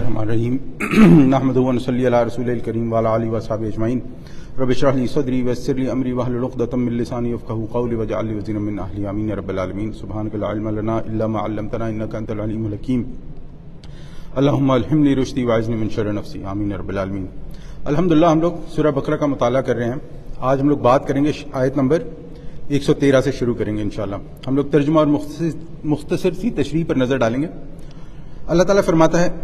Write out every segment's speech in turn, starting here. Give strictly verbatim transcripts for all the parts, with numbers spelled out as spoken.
الرحمن الرحیم نحمدہ و نصلی علی رسول الکریم وعلی آلہ وصحبہ اجمعین رب اشرح لی صدری ویسر لی امری واحلل عقدۃ من لسانی یفقہوا قولی واجعل لی وزیرا من اہلی آمین یا رب العالمین سبحانک لا علم لنا الا ما علمتنا انک انت العلیم الحکیم اللہم الہمنی رشدی واعذنی من شر نفسی آمین یا رب العالمین۔ الحمدللہ ہم لوگ سورہ بقرہ کا مطالعہ کر رہے ہیں۔ آج ہم لوگ بات کریں گے آیت نمبر ایک سو تیرہ سے شروع کریں گے انشاءاللہ۔ ہم لوگ ترجمہ اور مختصر مختصر سی تشریح پر نظر ڈالیں گے۔ اللہ تعالیٰ فرماتا ہے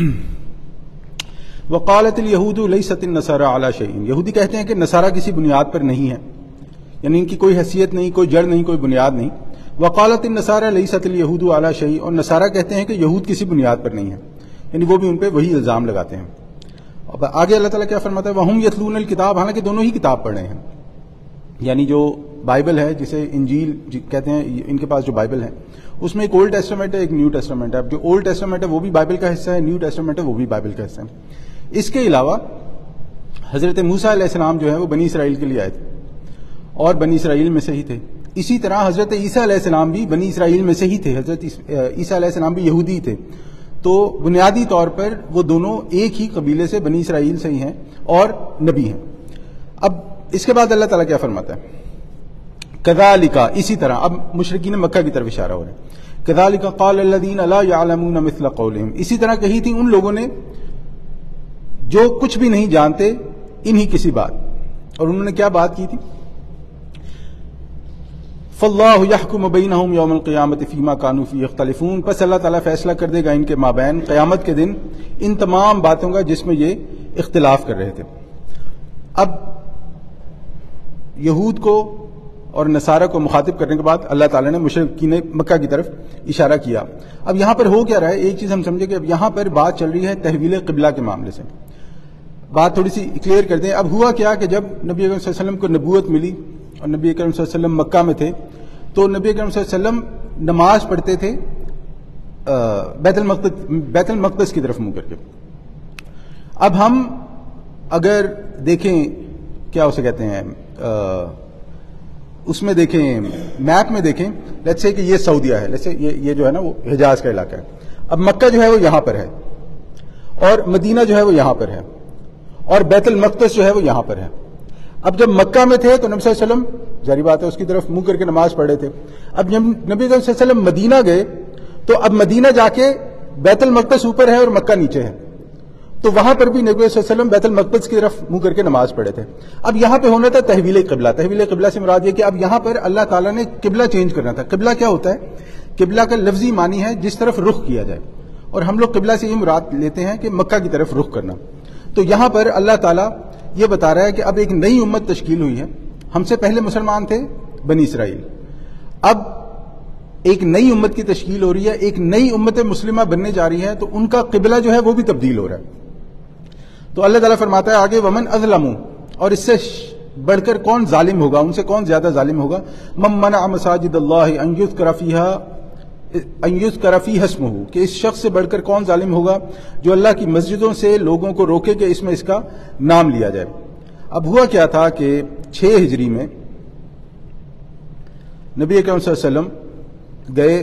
وقالت اليہود لیست النصارى علی شیء، یہودی کہتے ہیں کہ نصارہ کسی بنیاد پر نہیں ہے، یعنی ان کی کوئی حیثیت نہیں، کوئی جڑ نہیں، کوئی بنیاد نہیں۔ وقالت النصارى لیست اليہود علی شیء، اور نصارہ کہتے ہیں کہ یہود کسی بنیاد پر نہیں ہے، یعنی وہ بھی ان پہ وہی الزام لگاتے ہیں۔ اب آگے اللہ تعالیٰ کیا فرماتا ہے وہم یتلون الکتاب، حالانکہ دونوں ہی کتاب پڑھ رہے ہیں، یعنی جو بائبل ہے جسے انجیل کہتے ہیں، ان کے پاس جو بائبل ہے اس میں ایک اولڈ ٹیسٹامنٹ ہے، ایک نیو ٹیسٹامنٹ ہے۔ اب جو اولڈ ٹیسٹامنٹ ہے وہ بھی بائبل کا حصہ ہے، نیو ٹیسٹامنٹ ہے وہ بھی بائبل کا حصہ ہے۔ اس کے علاوہ حضرت موسیٰ علیہ السلام جو ہے وہ بنی اسرائیل کے لیے آئے تھے اور بنی اسرائیل میں سے ہی تھے۔ اسی طرح حضرت عیسیٰ علیہ السلام بھی بنی اسرائیل میں سے ہی تھے، حضرت عیسیٰ علیہ السلام بھی یہودی تھے۔ تو بنیادی طور پر وہ دونوں ایک ہی قبیلے سے بنی اسرائیل سے ہی ہیں اور نبی ہیں۔ اب اس کے بعد اللہ تعالیٰ کیا فرماتا ہے کذالک، اسی طرح اب مشرکین مکہ کی طرف اشارہ ہو رہا ہے۔ کذالک قال الذین لا یعلمون مثل قولہم، اسی طرح کہی تھی ان لوگوں نے جو کچھ بھی نہیں جانتے انہی کسی بات، اور انہوں نے کیا بات کی تھی فاللہ یحکم بینہم یوم القیامۃ فیما کانوا فیہ یختلفون، پس اللہ تعالیٰ فیصلہ کر دے گا ان کے مابین قیامت کے دن ان تمام باتوں کا جس میں یہ اختلاف کر رہے تھے۔ اب یہود کو اور نصارہ کو مخاطب کرنے کے بعد اللہ تعالیٰ نے مشرکین مکہ کی طرف اشارہ کیا۔ اب یہاں پر ہو کیا رہا ہے، ایک چیز ہم سمجھے کہ اب یہاں پر بات چل رہی ہے تحویل قبلہ کے معاملے سے۔ بات تھوڑی سی کلیئر کر دیں۔ اب ہوا کیا کہ جب نبی اکرم صلی اللہ علیہ وسلم کو نبوت ملی اور نبی اکرم صلی اللہ علیہ وسلم مکہ میں تھے تو نبی اکرم صلی اللہ علیہ وسلم نماز پڑھتے تھے بیت المقدس بیت المقدس کی طرف منہ کر کے۔ اب ہم اگر دیکھیں کیا اسے کہتے ہیں اس میں دیکھیں میپ میں دیکھیں، لیٹس سے کہ یہ سعودیہ ہے، لیٹس سے یہ یہ جو ہے نا وہ حجاز کا علاقہ ہے۔ اب مکہ جو ہے وہ یہاں پر ہے اور مدینہ جو ہے وہ یہاں پر ہے اور بیت المقدس جو ہے وہ یہاں پر ہے۔ اب جب مکہ میں تھے تو نبی صلی اللہ علیہ وسلم ظاہری بات ہے اس کی طرف منہ کر کے نماز پڑھ رہے تھے۔ اب جب نبی صلی اللہ علیہ وسلم مدینہ گئے تو اب مدینہ جا کے بیت المقدس اوپر ہے اور مکہ نیچے ہے، تو وہاں پر بھی نبی صلی اللہ علیہ وسلم بیت المقدس کی طرف منہ کر کے نماز پڑھے تھے۔ اب یہاں پہ ہونا تھا تحویل قبلہ۔ تحویل قبلہ سے مراد یہ کہ اب یہاں پر اللہ تعالیٰ نے قبلہ چینج کرنا تھا۔ قبلہ کیا ہوتا ہے؟ قبلہ کا لفظی معنی ہے جس طرف رخ کیا جائے، اور ہم لوگ قبلہ سے یہ مراد لیتے ہیں کہ مکہ کی طرف رخ کرنا۔ تو یہاں پر اللہ تعالیٰ یہ بتا رہا ہے کہ اب ایک نئی امت تشکیل ہوئی ہے۔ ہم سے پہلے مسلمان تھے بنی اسرائیل، اب ایک نئی امت کی تشکیل ہو رہی ہے، ایک نئی امت مسلمہ بننے جا رہی ہے، تو ان کا قبلہ جو ہے وہ بھی تبدیل ہو رہا ہے۔ تو اللہ تعالیٰ فرماتا ہے آگے ومن اظلم، اور اس سے بڑھ کر کون ظالم ہوگا، ان سے کون زیادہ ظالم ہوگا، من منع مساجد اللہ ان یذکر فیہا ان یذکر فیہا اسمہ، کہ اس شخص سے بڑھ کر کون ظالم ہوگا جو اللہ کی مسجدوں سے لوگوں کو روکے کہ اس میں اس کا نام لیا جائے۔ اب ہوا کیا تھا کہ چھ ہجری میں نبی اکرم صلی اللہ علیہ وسلم گئے،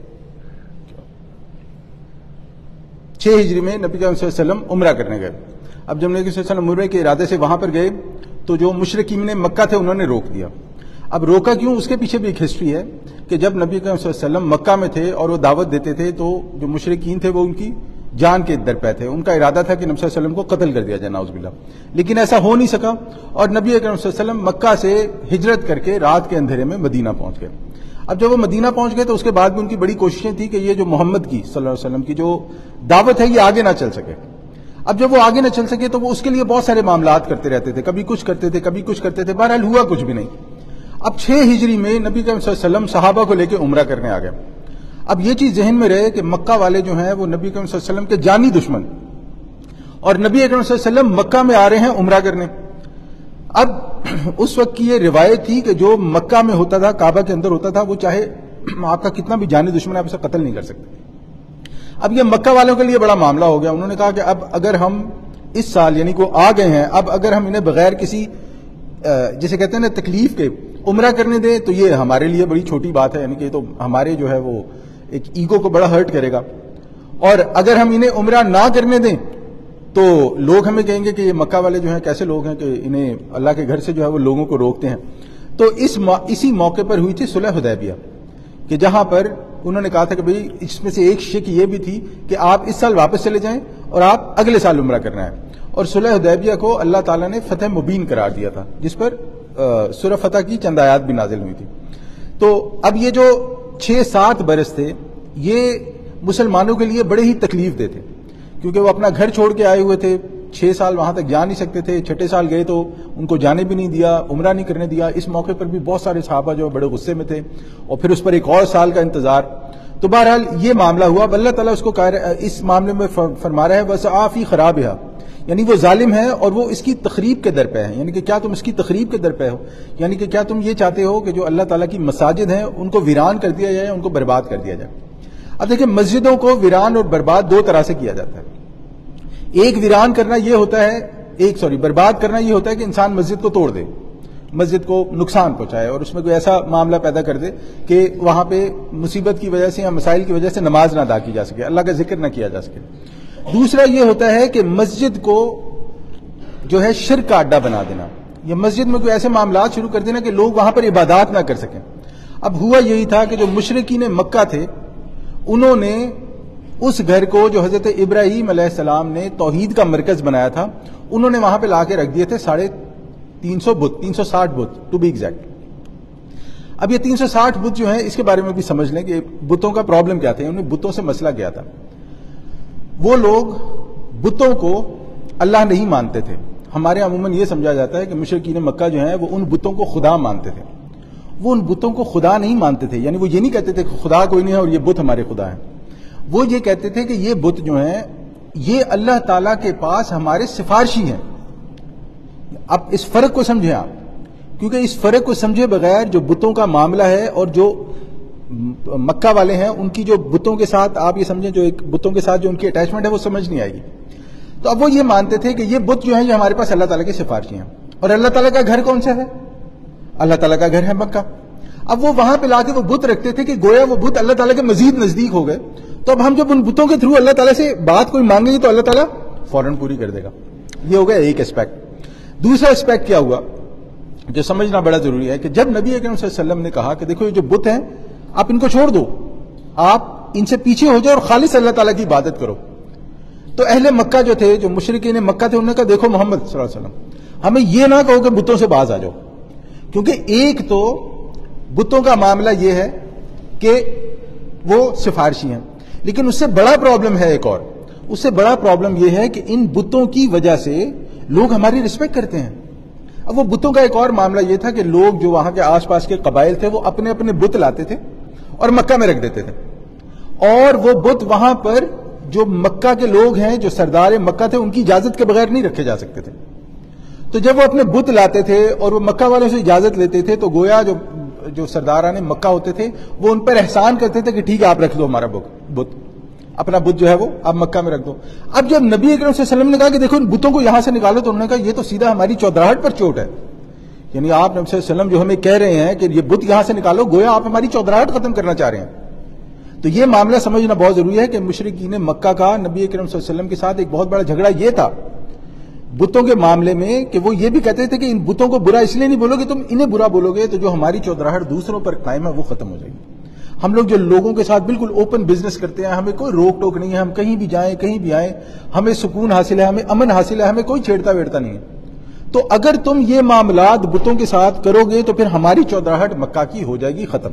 چھ ہجری میں نبی اکرم صلی اللہ علیہ وسلم عمرہ کرنے گئے۔ اب جب نبی صلی اللہ علیہ وسلم عمرے کے ارادے سے وہاں پر گئے تو جو مشرکین مکہ تھے انہوں نے روک دیا۔ اب روکا کیوں، اس کے پیچھے بھی ایک ہسٹری ہے کہ جب نبی صلی اللہ علیہ وسلم مکہ میں تھے اور وہ دعوت دیتے تھے تو جو مشرکین تھے وہ ان کی جان کے در پہ تھے، ان کا ارادہ تھا کہ نبی صلی اللہ علیہ وسلم کو قتل کر دیا جائے نعوذ باللہ، لیکن ایسا ہو نہیں سکا، اور نبی اکرم صلی اللہ علیہ وسلم مکہ سے ہجرت کر کے رات کے اندھیرے میں مدینہ پہنچ گئے۔ اب جب وہ مدینہ پہنچ گئے تو اس کے بعد بھی ان کی بڑی کوششیں تھی کہ یہ جو محمد کی صلی اللہ علیہ وسلم کی جو دعوت ہے یہ آگے نہ چل سکے۔ اب جب وہ آگے نہ چل سکے تو وہ اس کے لیے بہت سارے معاملات کرتے رہتے تھے، کبھی کچھ کرتے تھے کبھی کچھ کرتے تھے، بہرحال ہوا کچھ بھی نہیں۔ اب چھ ہجری میں نبی صلی اللہ علیہ وسلم صحابہ کو لے کے عمرہ کرنے آ گئے۔ اب یہ چیز ذہن میں رہے کہ مکہ والے جو ہیں وہ نبی صلی اللہ علیہ وسلم کے جانی دشمن، اور نبی اکرم صلی اللہ علیہ وسلم مکہ میں آ رہے ہیں عمرہ کرنے۔ اب اس وقت کی یہ روایت تھی کہ جو مکہ میں ہوتا تھا، کعبہ کے اندر ہوتا تھا، وہ چاہے آپ کا کتنا بھی جانی دشمن ہے آپ اسے قتل نہیں کر سکتے۔ اب یہ مکہ والوں کے لیے بڑا معاملہ ہو گیا۔ انہوں نے کہا کہ اب اگر ہم اس سال یعنی کہ آ گئے ہیں، اب اگر ہم انہیں بغیر کسی جسے کہتے ہیں نا تکلیف کے عمرہ کرنے دیں تو یہ ہمارے لیے بڑی چھوٹی بات ہے، یعنی کہ تو ہمارے جو ہے وہ ایک ایگو کو بڑا ہرٹ کرے گا۔ اور اگر ہم انہیں عمرہ نہ کرنے دیں تو لوگ ہمیں کہیں گے کہ یہ مکہ والے جو ہیں کیسے لوگ ہیں کہ انہیں اللہ کے گھر سے جو ہے وہ لوگوں کو روکتے ہیں. تو اس اسی موقع پر ہوئی تھی صلح حدیبیہ کہ جہاں پر انہوں نے کہا تھا کہ بھئی اس میں سے ایک شک یہ بھی تھی کہ آپ اس سال واپس چلے جائیں اور آپ اگلے سال عمرہ کرنا ہے. اور صلح حدیبیہ کو اللہ تعالیٰ نے فتح مبین قرار دیا تھا جس پر سورہ فتح کی چند آیات بھی نازل ہوئی تھی. تو اب یہ جو چھ سات برس تھے یہ مسلمانوں کے لیے بڑے ہی تکلیف دہ تھے کیونکہ وہ اپنا گھر چھوڑ کے آئے ہوئے تھے. چھ سال وہاں تک جا نہیں سکتے تھے. چھٹے سال گئے تو ان کو جانے بھی نہیں دیا, عمرہ نہیں کرنے دیا. اس موقع پر بھی بہت سارے صحابہ جو بڑے غصے میں تھے اور پھر اس پر ایک اور سال کا انتظار. تو بہرحال یہ معاملہ ہوا. اللہ تعالیٰ اس کو اس معاملے میں فرما رہا ہے وَسَعَىٰ فِي خَرَابِهَا, یعنی وہ ظالم ہے اور وہ اس کی تخریب کے در پہ ہے. یعنی کہ کیا تم اس کی تخریب کے در پہ ہو, یعنی کہ کیا تم یہ چاہتے ہو کہ جو اللہ تعالیٰ کی مساجد ہیں ان کو ویران کر دیا جائے, ان کو برباد کر دیا جائے. اب دیکھیں مسجدوں کو ویران اور برباد دو طرح سے کیا جاتا ہے. ایک ویران کرنا یہ ہوتا ہے, ایک سوری برباد کرنا یہ ہوتا ہے کہ انسان مسجد کو توڑ دے, مسجد کو نقصان پہنچائے اور اس میں کوئی ایسا معاملہ پیدا کر دے کہ وہاں پہ مصیبت کی وجہ سے یا مسائل کی وجہ سے نماز نہ ادا کی جا سکے, اللہ کا ذکر نہ کیا جا سکے. دوسرا یہ ہوتا ہے کہ مسجد کو جو ہے شرک کا اڈا بنا دینا, یا مسجد میں کوئی ایسے معاملات شروع کر دینا کہ لوگ وہاں پر عبادات نہ کر سکیں. اب ہوا یہی تھا کہ جو مشرکین مکہ تھے انہوں نے اس گھر کو جو حضرت ابراہیم علیہ السلام نے توحید کا مرکز بنایا تھا انہوں نے وہاں پہ لا کے رکھ دیے تھے ساڑھے تین سو بت, تین سو ساٹھ بت ٹو بی ایگزیکٹ. اب یہ تین سو ساٹھ بت جو ہیں اس کے بارے میں بھی سمجھ لیں کہ بتوں کا پرابلم کیا تھا, انہیں بتوں سے مسئلہ کیا تھا. وہ لوگ بتوں کو اللہ نہیں مانتے تھے. ہمارے عموماً یہ سمجھا جاتا ہے کہ مشرکین مکہ جو ہیں وہ ان بتوں کو خدا مانتے تھے. وہ ان بتوں کو خدا نہیں مانتے تھے, یعنی وہ یہ نہیں کہتے تھے کہ خدا کوئی نہیں ہے اور یہ بت ہمارے خدا ہیں. وہ یہ کہتے تھے کہ یہ بت جو ہیں یہ اللہ تعالیٰ کے پاس ہمارے سفارشی ہیں. اب اس فرق کو سمجھیں آپ, کیونکہ اس فرق کو سمجھے بغیر جو بتوں کا معاملہ ہے اور جو مکہ والے ہیں ان کی جو بتوں کے ساتھ آپ یہ سمجھیں جو ایک بتوں کے ساتھ جو ان کی اٹیچمنٹ ہے وہ سمجھ نہیں آئے گی. تو اب وہ یہ مانتے تھے کہ یہ بت جو ہیں یہ ہمارے پاس اللہ تعالیٰ کے سفارشی ہیں. اور اللہ تعالیٰ کا گھر کون سا ہے؟ اللہ تعالیٰ کا گھر ہے مکہ. اب وہ وہاں پہ لا کے وہ بت رکھتے تھے کہ گویا وہ بت اللہ تعالیٰ کے مزید نزدیک ہو گئے. تو اب ہم جب ان بتوں کے تھرو اللہ تعالیٰ سے بات کوئی مانگیں گے تو اللہ تعالیٰ فوراً پوری کر دے گا. یہ ہو گیا ایک اسپیکٹ. دوسرا اسپیکٹ کیا ہوا جو سمجھنا بڑا ضروری ہے کہ جب نبی اکرم صلی اللہ علیہ وسلم نے کہا کہ دیکھو یہ جو بت ہیں آپ ان کو چھوڑ دو, آپ ان سے پیچھے ہو جاؤ اور خالص اللہ تعالیٰ کی عبادت کرو, تو اہل مکہ جو تھے, جو مشرکین مکہ تھے, انہوں نے کہا دیکھو محمد صلی اللہ علیہ وسلم ہمیں یہ نہ کہو کہ بتوں سے باز آ جاؤ, کیونکہ ایک تو بتوں کا معاملہ یہ ہے کہ وہ سفارشی ہیں, لیکن اس سے بڑا پرابلم ہے ایک اور. اس سے بڑا پرابلم یہ ہے کہ ان بتوں کی وجہ سے لوگ ہماری رسپیکٹ کرتے ہیں. اب وہ بتوں کا ایک اور معاملہ یہ تھا کہ لوگ جو وہاں کے آس پاس کے قبائل تھے وہ اپنے اپنے بت لاتے تھے اور مکہ میں رکھ دیتے تھے, اور وہ بت وہاں پر جو مکہ کے لوگ ہیں جو سردار مکہ تھے ان کی اجازت کے بغیر نہیں رکھے جا سکتے تھے. تو جب وہ اپنے بت لاتے تھے اور وہ مکہ والوں سے اجازت لیتے تھے تو گویا جو جو سرداران مکہ ہوتے تھے وہ ان پر احسان کرتے تھے کہ ٹھیک ہے آپ رکھ دو ہمارا بت, اپنا بت جو ہے وہ آپ مکہ میں رکھ دو. اب جب نبی اکرم صلی اللہ علیہ وسلم نے کہا کہ دیکھو ان بتوں کو یہاں سے نکالو تو انہوں نے کہا یہ تو سیدھا ہماری چودراہٹ پر چوٹ ہے. یعنی آپ نبی صلی اللہ علیہ وسلم جو ہمیں کہہ رہے ہیں کہ یہ بت یہاں سے نکالو, گویا آپ ہماری چودراہٹ ختم کرنا چاہ رہے ہیں. تو یہ معاملہ سمجھنا بہت ضروری ہے کہ مشرکین مکہ کا نبی اکرم صلی اللہ علیہ وسلم کے ساتھ ایک بہت بڑا جھگڑا یہ تھا بتوں کے معاملے میں کہ وہ یہ بھی کہتے تھے کہ ان بتوں کو برا اس لیے نہیں بولو گے, تم انہیں برا بولو گے تو جو ہماری چودراہٹ دوسروں پر قائم ہے وہ ختم ہو جائے گی. ہم لوگ جو لوگوں کے ساتھ بالکل اوپن بزنس کرتے ہیں, ہمیں کوئی روک ٹوک نہیں ہے, ہم کہیں بھی جائیں کہیں بھی آئیں, ہمیں سکون حاصل ہے, ہمیں امن حاصل ہے, ہمیں کوئی چھیڑتا ویڑتا نہیں ہے. تو اگر تم یہ معاملات بتوں کے ساتھ کرو گے تو پھر ہماری چودراہٹ مکہ کی ہو جائے گی ختم.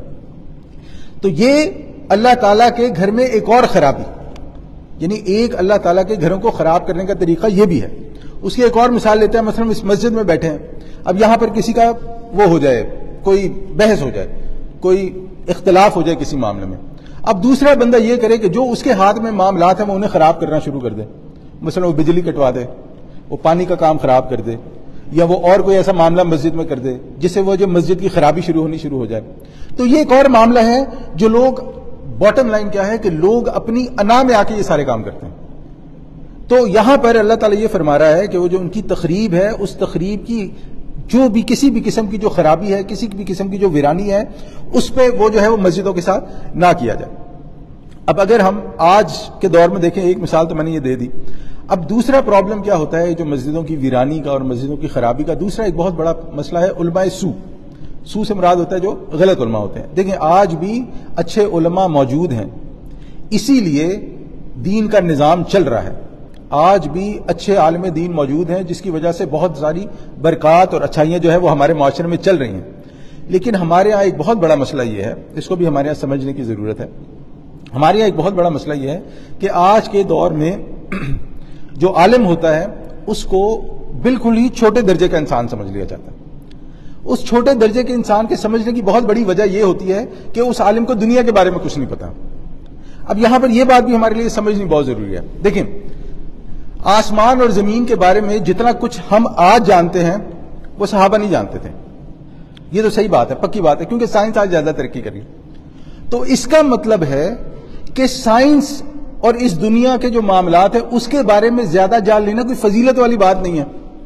تو یہ اللہ تعالیٰ کے گھر میں ایک اور خرابی, یعنی ایک اللہ تعالیٰ کے گھروں کو خراب کرنے کا طریقہ یہ بھی ہے. اس کی ایک اور مثال لیتے ہیں. مثلا اس مسجد میں بیٹھے ہیں, اب یہاں پر کسی کا وہ ہو جائے, کوئی بحث ہو جائے, کوئی اختلاف ہو جائے کسی معاملے میں. اب دوسرا بندہ یہ کرے کہ جو اس کے ہاتھ میں معاملات ہیں وہ انہیں خراب کرنا شروع کر دے. مثلا وہ بجلی کٹوا دے, وہ پانی کا کام خراب کر دے, یا وہ اور کوئی ایسا معاملہ مسجد میں کر دے جس سے وہ جو مسجد کی خرابی شروع ہونی شروع ہو جائے. تو یہ ایک اور معاملہ ہے جو لوگ, باٹم لائن کیا ہے کہ لوگ اپنی انا میں آ کے یہ سارے کام کرتے ہیں. تو یہاں پر اللہ تعالیٰ یہ فرما رہا ہے کہ وہ جو ان کی تخریب ہے اس تخریب کی جو بھی کسی بھی قسم کی جو خرابی ہے, کسی بھی قسم کی جو ویرانی ہے, اس پہ وہ جو ہے وہ مسجدوں کے ساتھ نہ کیا جائے. اب اگر ہم آج کے دور میں دیکھیں، ایک مثال تو میں نے یہ دے دی. اب دوسرا پرابلم کیا ہوتا ہے جو مسجدوں کی ویرانی کا اور مسجدوں کی خرابی کا دوسرا ایک بہت بڑا مسئلہ ہے علماء سو. سو سے مراد ہوتا ہے جو غلط علماء ہوتے ہیں. دیکھیں آج بھی اچھے علماء موجود ہیں، اسی لیے دین کا نظام چل رہا ہے. آج بھی اچھے عالم دین موجود ہیں جس کی وجہ سے بہت ساری برکات اور اچھائیاں جو ہے وہ ہمارے معاشرے میں چل رہی ہیں. لیکن ہمارے یہاں ایک بہت بڑا مسئلہ یہ ہے، اس کو بھی ہمارے یہاں سمجھنے کی ضرورت ہے. ہمارے یہاں ایک بہت بڑا مسئلہ یہ ہے کہ آج کے دور میں جو عالم ہوتا ہے اس کو بالکل ہی چھوٹے درجے کا انسان سمجھ لیا جاتا ہے. اس چھوٹے درجے کے انسان کے سمجھنے کی بہت بڑی وجہ یہ ہوتی ہے کہ اس عالم کو دنیا کے بارے میں کچھ نہیں پتا. اب یہاں پر یہ بات بھی ہمارے لیے سمجھنی بہت ضروری ہے. دیکھیں آسمان اور زمین کے بارے میں جتنا کچھ ہم آج جانتے ہیں وہ صحابہ نہیں جانتے تھے. یہ تو صحیح بات ہے، پکی بات ہے، کیونکہ سائنس آج زیادہ ترقی کر رہی ہے. تو اس کا مطلب ہے کہ سائنس اور اس دنیا کے جو معاملات ہیں اس کے بارے میں زیادہ جان لینا کوئی فضیلت والی بات نہیں ہے.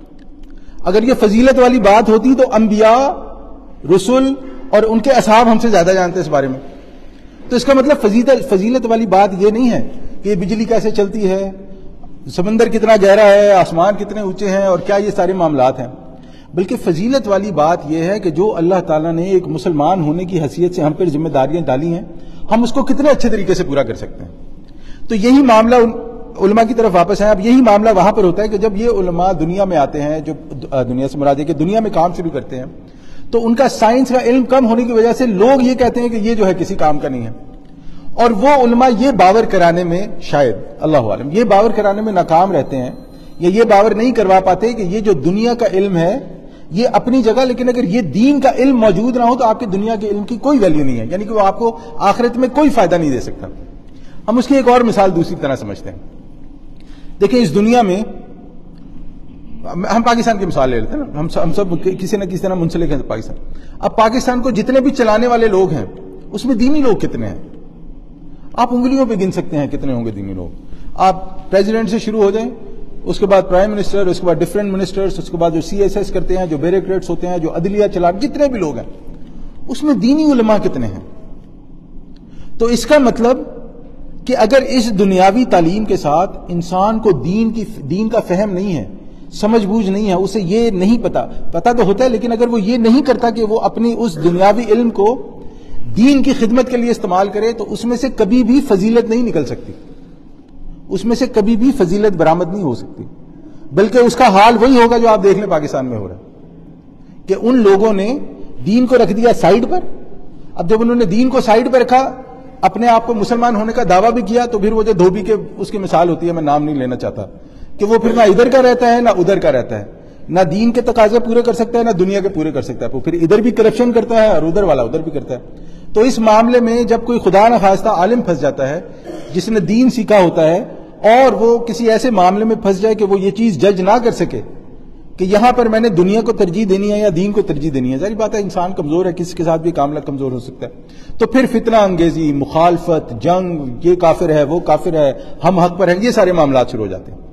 اگر یہ فضیلت والی بات ہوتی تو انبیاء، رسول اور ان کے اصحاب ہم سے زیادہ جانتے اس بارے میں. تو اس کا مطلب فضیلت فضیلت والی بات یہ نہیں ہے کہ یہ بجلی کیسے چلتی ہے، سمندر کتنا گہرا ہے، آسمان کتنے اونچے ہیں اور کیا یہ سارے معاملات ہیں. بلکہ فضیلت والی بات یہ ہے کہ جو اللہ تعالیٰ نے ایک مسلمان ہونے کی حیثیت سے ہم پر ذمہ داریاں ڈالی ہیں ہم اس کو کتنے اچھے طریقے سے پورا کر سکتے ہیں. تو یہی معاملہ علماء کی طرف واپس ہے. اب یہی معاملہ وہاں پر ہوتا ہے کہ جب یہ علماء دنیا میں آتے ہیں، جو دنیا سے مراد ہے کہ دنیا میں کام شروع کرتے ہیں، تو ان کا سائنس کا علم کم ہونے کی وجہ سے لوگ یہ کہتے ہیں کہ یہ جو ہے کسی کام کا نہیں ہے. اور وہ علماء یہ باور کرانے میں شاید اللہ عالم یہ باور کرانے میں ناکام رہتے ہیں یا یہ باور نہیں کروا پاتے کہ یہ جو دنیا کا علم ہے یہ اپنی جگہ، لیکن اگر یہ دین کا علم موجود نہ ہو تو آپ کے دنیا کے علم کی کوئی ویلیو نہیں ہے، یعنی کہ وہ آپ کو آخرت میں کوئی فائدہ نہیں دے سکتا. ہم اس کی ایک اور مثال دوسری طرح سمجھتے ہیں. دیکھیں اس دنیا میں ہم پاکستان کی مثال لے لیتے ہیں نا، ہم ہم سب کسی نہ کسی طرح منسلک ہیں پاکستان. اب پاکستان کو جتنے بھی چلانے والے لوگ ہیں اس میں دینی لوگ کتنے ہیں؟ آپ انگلیوں پہ گن سکتے ہیں کتنے ہوں گے دینی لوگ. آپ پریزیڈنٹ سے شروع ہو جائیں، اس کے بعد پرائم منسٹر، اس کے بعد ڈفرینٹ منسٹرز، اس کے بعد جو سی ایس ایس کرتے ہیں، جو بیوروکریٹس ہوتے ہیں، جو عدلیہ چلا، جتنے بھی لوگ ہیں اس میں دینی علماء کتنے ہیں؟ تو اس کا مطلب کہ اگر اس دنیاوی تعلیم کے ساتھ انسان کو دین کی دین کا فہم نہیں ہے، سمجھ بوجھ نہیں ہے، اسے یہ نہیں پتا پتا تو ہوتا ہے لیکن اگر وہ یہ نہیں کرتا کہ وہ اپنی اس دنیاوی علم کو دین کی خدمت کے لیے استعمال کرے تو اس میں سے کبھی بھی فضیلت نہیں نکل سکتی، اس میں سے کبھی بھی فضیلت برآمد نہیں ہو سکتی. بلکہ اس کا حال وہی ہوگا جو آپ دیکھ لیں پاکستان میں ہو رہا ہے کہ ان لوگوں نے دین کو رکھ دیا سائیڈ پر. اب جب انہوں نے دین کو سائیڈ پر رکھا، اپنے آپ کو مسلمان ہونے کا دعویٰ بھی کیا، تو پھر وہ جو دھوبی کے اس کی مثال ہوتی ہے، میں نام نہیں لینا چاہتا، کہ وہ پھر نہ ادھر کا رہتا ہے نہ ادھر کا رہتا ہے، نہ دین کے تقاضے پورے کر سکتا ہے نہ دنیا کے پورے کر سکتا ہے. وہ پھر ادھر بھی کرپشن کرتا ہے اور ادھر والا ادھر بھی کرتا ہے. تو اس معاملے میں جب کوئی خدا نہ خواستہ عالم پھنس جاتا ہے جس نے دین سیکھا ہوتا ہے اور وہ کسی ایسے معاملے میں پھنس جائے کہ وہ یہ چیز جج نہ کر سکے کہ یہاں پر میں نے دنیا کو ترجیح دینی ہے یا دین کو ترجیح دینی ہے، ظاہر بات ہے انسان کمزور ہے، کسی کے ساتھ بھی معاملہ کمزور ہو سکتا ہے. تو پھر فتنہ انگیزی، مخالفت، جنگ، یہ کافر ہے وہ کافر ہے، ہم حق پر ہیں، یہ سارے معاملات شروع ہو جاتے ہیں.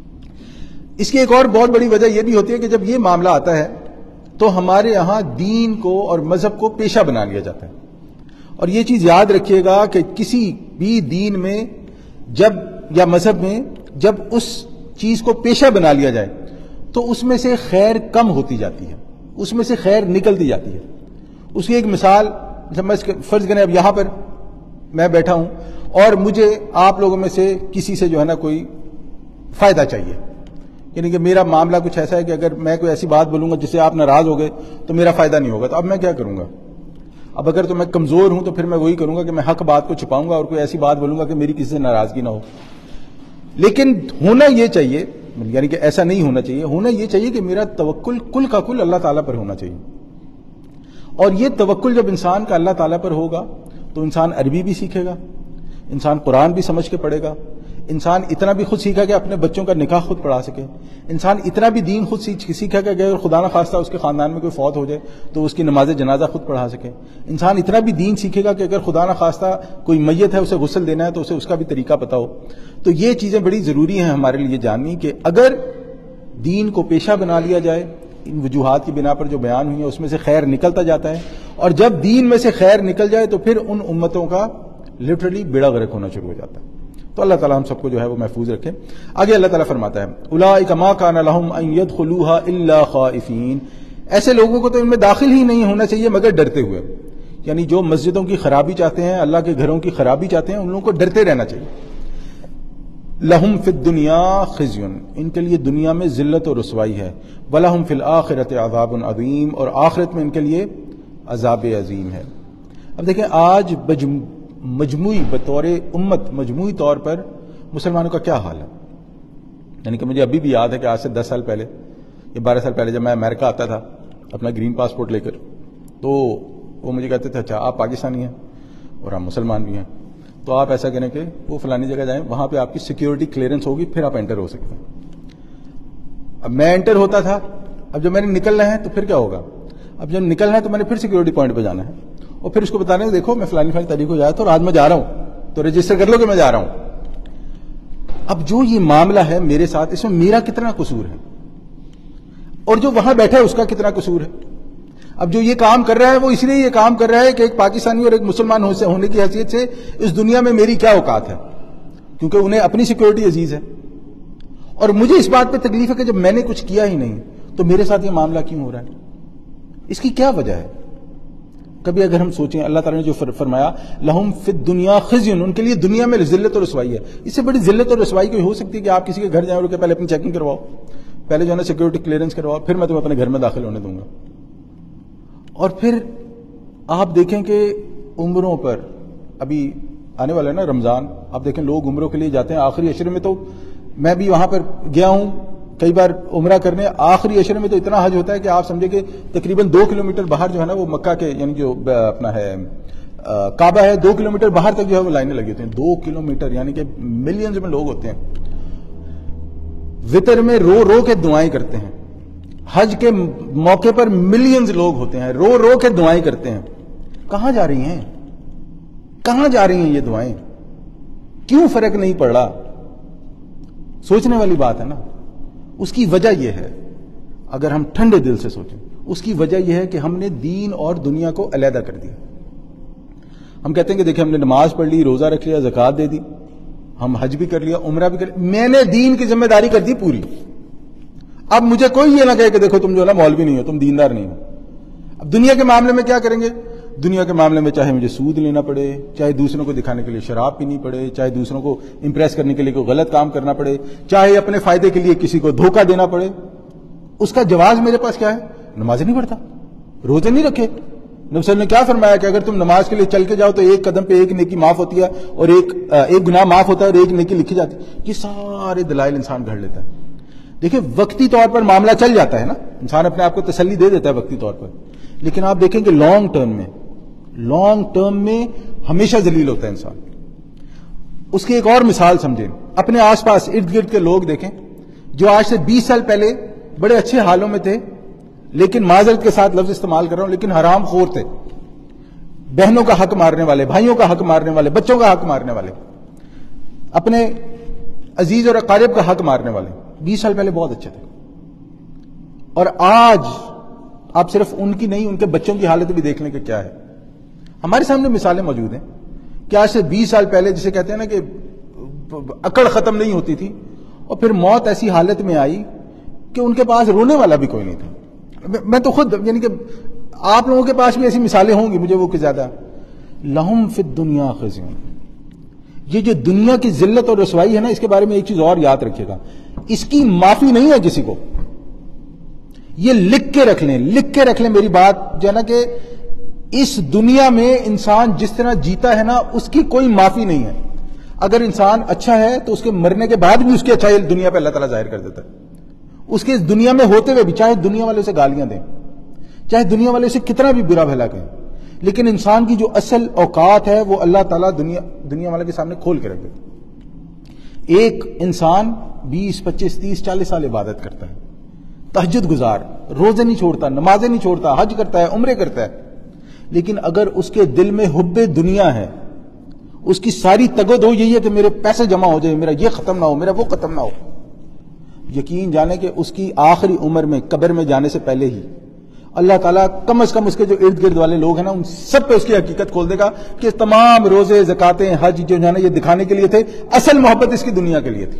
اس کی ایک اور بہت بڑی وجہ یہ بھی ہوتی ہے کہ جب یہ معاملہ آتا ہے تو ہمارے یہاں دین کو اور مذہب کو پیشہ بنا لیا جاتا ہے. اور یہ چیز یاد رکھیے گا کہ کسی بھی دین میں جب یا مذہب میں جب اس چیز کو پیشہ بنا لیا جائے تو اس میں سے خیر کم ہوتی جاتی ہے، اس میں سے خیر نکلتی جاتی ہے. اس کی ایک مثال فرض کریں، اب یہاں پر میں بیٹھا ہوں اور مجھے آپ لوگوں میں سے کسی سے جو ہے نا کوئی فائدہ چاہیے، یعنی کہ میرا معاملہ کچھ ایسا ہے کہ اگر میں کوئی ایسی بات بولوں گا جس سے آپ ناراض ہو گئے تو میرا فائدہ نہیں ہوگا. تو اب میں کیا کروں گا؟ اب اگر تو میں کمزور ہوں تو پھر میں وہی کروں گا کہ میں حق بات کو چھپاؤں گا اور کوئی ایسی بات بولوں گا کہ میری کسی سے ناراضگی نہ ہو. لیکن ہونا یہ چاہیے، یعنی کہ ایسا نہیں ہونا چاہیے، ہونا یہ چاہیے کہ میرا توکل کل کا کل اللہ تعالیٰ پر ہونا چاہیے. اور یہ توکل جب انسان کا اللہ تعالیٰ پر ہوگا تو انسان عربی بھی سیکھے گا، انسان قرآن بھی سمجھ کے پڑھے گا، انسان اتنا بھی خود سیکھا کہ اپنے بچوں کا نکاح خود پڑھا سکے، انسان اتنا بھی دین خود سیکھا کہ اگر خدا نہ خواستہ اس کے خاندان میں کوئی فوت ہو جائے تو اس کی نماز جنازہ خود پڑھا سکے، انسان اتنا بھی دین سیکھے گا کہ اگر خدا نہ خواستہ کوئی میت ہے اسے غسل دینا ہے تو اسے اس کا بھی طریقہ پتہ ہو. تو یہ چیزیں بڑی ضروری ہیں ہمارے لیے جاننی کہ اگر دین کو پیشہ بنا لیا جائے، ان وجوہات کی بنا پر جو بیان ہوئی ہیں اس میں سے خیر نکلتا جاتا ہے، اور جب دین میں سے خیر نکل جائے تو پھر ان امتوں کا لٹرلی بیڑا غرق ہونا شروع ہو جاتا ہے. تو اللہ تعالیٰ ہم سب کو جو ہے وہ محفوظ رکھے. آگے اللہ تعالیٰ فرماتا ہے اولئک ما کان لهم ان يدخلوها الا خائفین، ایسے لوگوں کو تو ان میں داخل ہی نہیں ہونا چاہیے مگر ڈرتے ہوئے. یعنی جو مسجدوں کی خرابی چاہتے ہیں، اللہ کے گھروں کی خرابی چاہتے ہیں، ان لوگوں کو ڈرتے رہنا چاہیے. لہم فی الدنیا خزی، ان کے لیے دنیا میں ذلت اور رسوائی ہے. ولہم فی الآخرۃ عذاب عظیم، اور آخرت میں ان کے لیے عذاب عظیم ہے. اب دیکھیں آج مجموعی بطور امت مجموعی طور پر مسلمانوں کا کیا حال ہے. یعنی کہ مجھے ابھی بھی یاد ہے کہ آج سے دس سال پہلے یا بارہ سال پہلے جب میں امریکہ آتا تھا اپنا گرین پاسپورٹ لے کر، تو وہ مجھے کہتے تھے اچھا آپ پاکستانی ہیں اور ہم مسلمان بھی ہیں، تو آپ ایسا کریں کہ وہ فلانی جگہ جائیں، وہاں پہ آپ کی سیکیورٹی کلیئرنس ہوگی، پھر آپ انٹر ہو سکتے ہیں. اب میں انٹر ہوتا تھا، اب جب میں نے نکلنا ہے تو پھر کیا ہوگا؟ اب جب نکلنا ہے تو میں نے پھر سیکیورٹی پوائنٹ پہ جانا ہے اور پھر اس کو بتانا ہے دیکھو میں فلانی فلانی تاریخ کو جایا تھا اور آج میں جا رہا ہوں، تو رجسٹر کر لو کہ میں جا رہا ہوں. اب جو یہ معاملہ ہے میرے ساتھ، اس میں میرا کتنا قصور ہے اور جو وہاں بیٹھا ہے اس کا کتنا قصور ہے؟ اب جو یہ کام کر رہا ہے وہ اس لیے یہ کام کر رہا ہے کہ ایک پاکستانی اور ایک مسلمان ہونے کی حیثیت سے اس دنیا میں میری کیا اوقات ہے، کیونکہ انہیں اپنی سیکیورٹی عزیز ہے. اور مجھے اس بات پہ تکلیف ہے کہ جب میں نے کچھ کیا ہی نہیں تو میرے ساتھ یہ معاملہ کیوں ہو رہا ہے؟ اس کی کیا وجہ ہے؟ کبھی اگر ہم سوچیں اللہ تعالیٰ نے جو فرمایا لہم فی الدنیا خزی، ان کے لیے دنیا میں ذلت اور رسوائی ہے. اس سے بڑی ذلت اور رسوائی کوئی ہو سکتی ہے کہ آپ کسی کے گھر جائیں اور کہ پہلے اپنی چیکنگ کرواؤ، پہلے جو ہے نا سیکیورٹی کلیئرنس کرواؤ، پھر میں تمہیں اپنے گھر میں داخل ہونے دوں گا. اور پھر آپ دیکھیں کہ عمروں پر ابھی آنے والا ہے نا رمضان، آپ دیکھیں لوگ عمروں کے لیے جاتے ہیں آخری عشرے میں. تو میں بھی وہاں پر گیا ہوں کئی بار عمرہ کرنے، آخری عشرے میں تو اتنا حج ہوتا ہے کہ آپ سمجھے کہ تقریباً دو کلومیٹر باہر جو ہے نا وہ مکہ کے یعنی جو اپنا ہے کعبہ ہے، دو کلومیٹر باہر تک جو ہے وہ لائنیں لگی ہوتی ہیں. دو کلومیٹر یعنی کہ ملینز میں لوگ ہوتے ہیں. وطر میں رو رو کے دعائیں کرتے ہیں، حج کے موقع پر ملینز لوگ ہوتے ہیں، رو رو کے دعائیں کرتے ہیں. کہاں جا رہی ہیں؟ کہاں جا رہی ہیں یہ دعائیں؟ کیوں فرق نہیں پڑ رہا؟ سوچنے والی بات ہے نا. اس کی وجہ یہ ہے، اگر ہم ٹھنڈے دل سے سوچیں، اس کی وجہ یہ ہے کہ ہم نے دین اور دنیا کو علیحدہ کر دیا. ہم کہتے ہیں کہ دیکھیں ہم نے نماز پڑھ لی، روزہ رکھ لیا، زکوٰۃ دے دی، ہم حج بھی کر لیا، عمرہ بھی کر لیا، میں نے دین کی ذمہ داری کر دی پوری. اب مجھے کوئی یہ نہ کہے کہ دیکھو تم جو ہے نا مولوی نہیں ہو، تم دیندار نہیں ہو. اب دنیا کے معاملے میں کیا کریں گے؟ دنیا کے معاملے میں چاہے مجھے سود لینا پڑے، چاہے دوسروں کو دکھانے کے لیے شراب پینی پڑے، چاہے دوسروں کو امپریس کرنے کے لیے کوئی غلط کام کرنا پڑے، چاہے اپنے فائدے کے لیے کسی کو دھوکہ دینا پڑے، اس کا جواز میرے پاس کیا ہے؟ نماز نہیں پڑھتا، روزے نہیں رکھے. نبی صلی اللہ علیہ وسلم نے کیا فرمایا کہ اگر تم نماز کے لیے چل کے جاؤ تو ایک قدم پہ ایک نیکی معاف ہوتی ہے اور ایک ایک گناہ معاف ہوتا ہے اور ایک نیکی لکھی جاتی ہے. یہ سارے دلائل انسان گھڑ لیتا ہے. دیکھیں وقتی طور پر معاملہ چل جاتا ہے نا، انسان اپنے آپ کو تسلی دے دیتا ہے وقتی طور پر، لیکن آپ دیکھیں کہ لانگ ٹرم میں لانگ ٹرم میں ہمیشہ ذلیل ہوتا ہے انسان. اس کی ایک اور مثال سمجھیں، اپنے آس پاس ارد گرد کے لوگ دیکھیں جو آج سے بیس سال پہلے بڑے اچھے حالوں میں تھے، لیکن معذرت کے ساتھ لفظ استعمال کر رہا ہوں، لیکن حرام خور تھے، بہنوں کا حق مارنے والے، بھائیوں کا حق مارنے والے، بچوں کا حق مارنے والے، اپنے عزیز اور اقارب کا حق مارنے والے. بیس سال پہلے بہت اچھے تھے. اور آج آپ صرف ان کی نہیں، ان کے بچوں کی حالت بھی دیکھ لیں کہ کیا ہے. ہمارے سامنے مثالیں موجود ہیں کہ آج سے بیس سال پہلے جسے کہتے ہیں نا کہ اکڑ ختم نہیں ہوتی تھی، اور پھر موت ایسی حالت میں آئی کہ ان کے پاس رونے والا بھی کوئی نہیں تھا. میں تو خود یعنی کہ آپ لوگوں کے پاس بھی ایسی مثالیں ہوں گی، مجھے وہ کہ زیادہ. لہم فی الدنیا خزی، یہ جو دنیا کی ذلت اور رسوائی ہے نا، اس کے بارے میں ایک چیز اور یاد رکھیے گا، اس کی معافی نہیں ہے کسی کو. یہ لکھ کے رکھ لیں، لکھ کے رکھ لیں میری بات جو ہے نا کہ اس دنیا میں انسان جس طرح جیتا ہے نا اس کی کوئی معافی نہیں ہے. اگر انسان اچھا ہے تو اس کے مرنے کے بعد بھی اس کی اچھائی دنیا پہ اللہ تعالیٰ ظاہر کر دیتا ہے. اس کے دنیا میں ہوتے ہوئے بھی، چاہے دنیا والے اسے گالیاں دیں، چاہے دنیا والے اسے کتنا بھی برا بھلا کہیں، لیکن انسان کی جو اصل اوقات ہے وہ اللہ تعالیٰ دنیا دنیا والے کے سامنے کھول کے رکھ دیتا. ایک انسان بیس پچیس تیس چالیس سال عبادت کرتا ہے، تہجد گزار، روزے نہیں چھوڑتا، نمازیں نہیں چھوڑتا، حج کرتا ہے، عمرے کرتا ہے، لیکن اگر اس کے دل میں حب دنیا ہے، اس کی ساری تگود ہو یہی ہے کہ میرے پیسے جمع ہو جائے، میرا یہ ختم نہ ہو، میرا وہ ختم نہ ہو، یقین جانے کہ اس کی آخری عمر میں قبر میں جانے سے پہلے ہی اللہ تعالیٰ کم از کم اس کے جو ارد گرد والے لوگ ہیں نا ان سب پہ اس کی حقیقت کھول دے گا کہ تمام روزے زکاتیں حج جو ہے نا یہ دکھانے کے لیے تھے، اصل محبت اس کی دنیا کے لیے تھی۔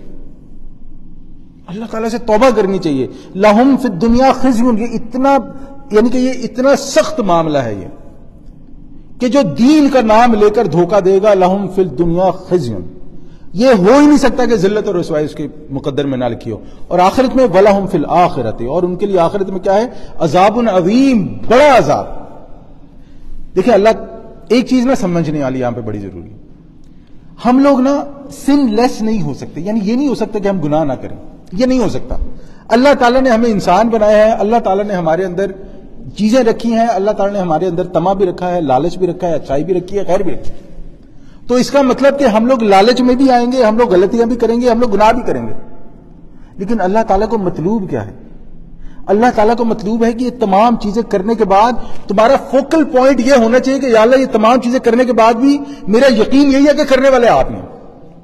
اللہ تعالیٰ سے توبہ کرنی چاہیے۔ لہم فی الدنیا خزی، یہ اتنا یعنی کہ یہ اتنا سخت معاملہ ہے یہ کہ جو دین کا نام لے کر دھوکہ دے گا، لہم فی الدنیا خزی، یہ ہو ہی نہیں سکتا کہ ذلت اور رسوائی اس کے مقدر میں نہ لکھی ہو۔ اور آخرت میں وَلَهُمْ فِي الْآخِرَةِ، اور ان کے لیے آخرت میں کیا ہے؟ عذاب عظیم، بڑا عذاب۔ دیکھیں اللہ ایک چیز نہ سمجھنے والی یہاں پہ بڑی ضروری ہے، ہم لوگ نا سن لیس نہیں ہو سکتے، یعنی یہ نہیں ہو سکتا کہ ہم گناہ نہ کریں، یہ نہیں ہو سکتا۔ اللہ تعالیٰ نے ہمیں انسان بنایا ہے، اللہ تعالیٰ نے ہمارے اندر چیزیں رکھی ہیں، اللہ تعالیٰ نے ہمارے اندر طمع بھی رکھا ہے، لالچ بھی رکھا ہے، اچھائی بھی رکھی ہے، خیر بھی رکھی ہے۔ تو اس کا مطلب کہ ہم لوگ لالچ میں بھی آئیں گے، ہم لوگ غلطیاں بھی کریں گے، ہم لوگ گناہ بھی کریں گے، لیکن اللہ تعالیٰ کو مطلوب کیا ہے؟ اللہ تعالیٰ کو مطلوب ہے کہ یہ تمام چیزیں کرنے کے بعد تمہارا فوکل پوائنٹ یہ ہونا چاہیے کہ یا اللہ یہ تمام چیزیں کرنے کے بعد بھی میرا یقین یہی ہے کہ کرنے والے آپ ہیں۔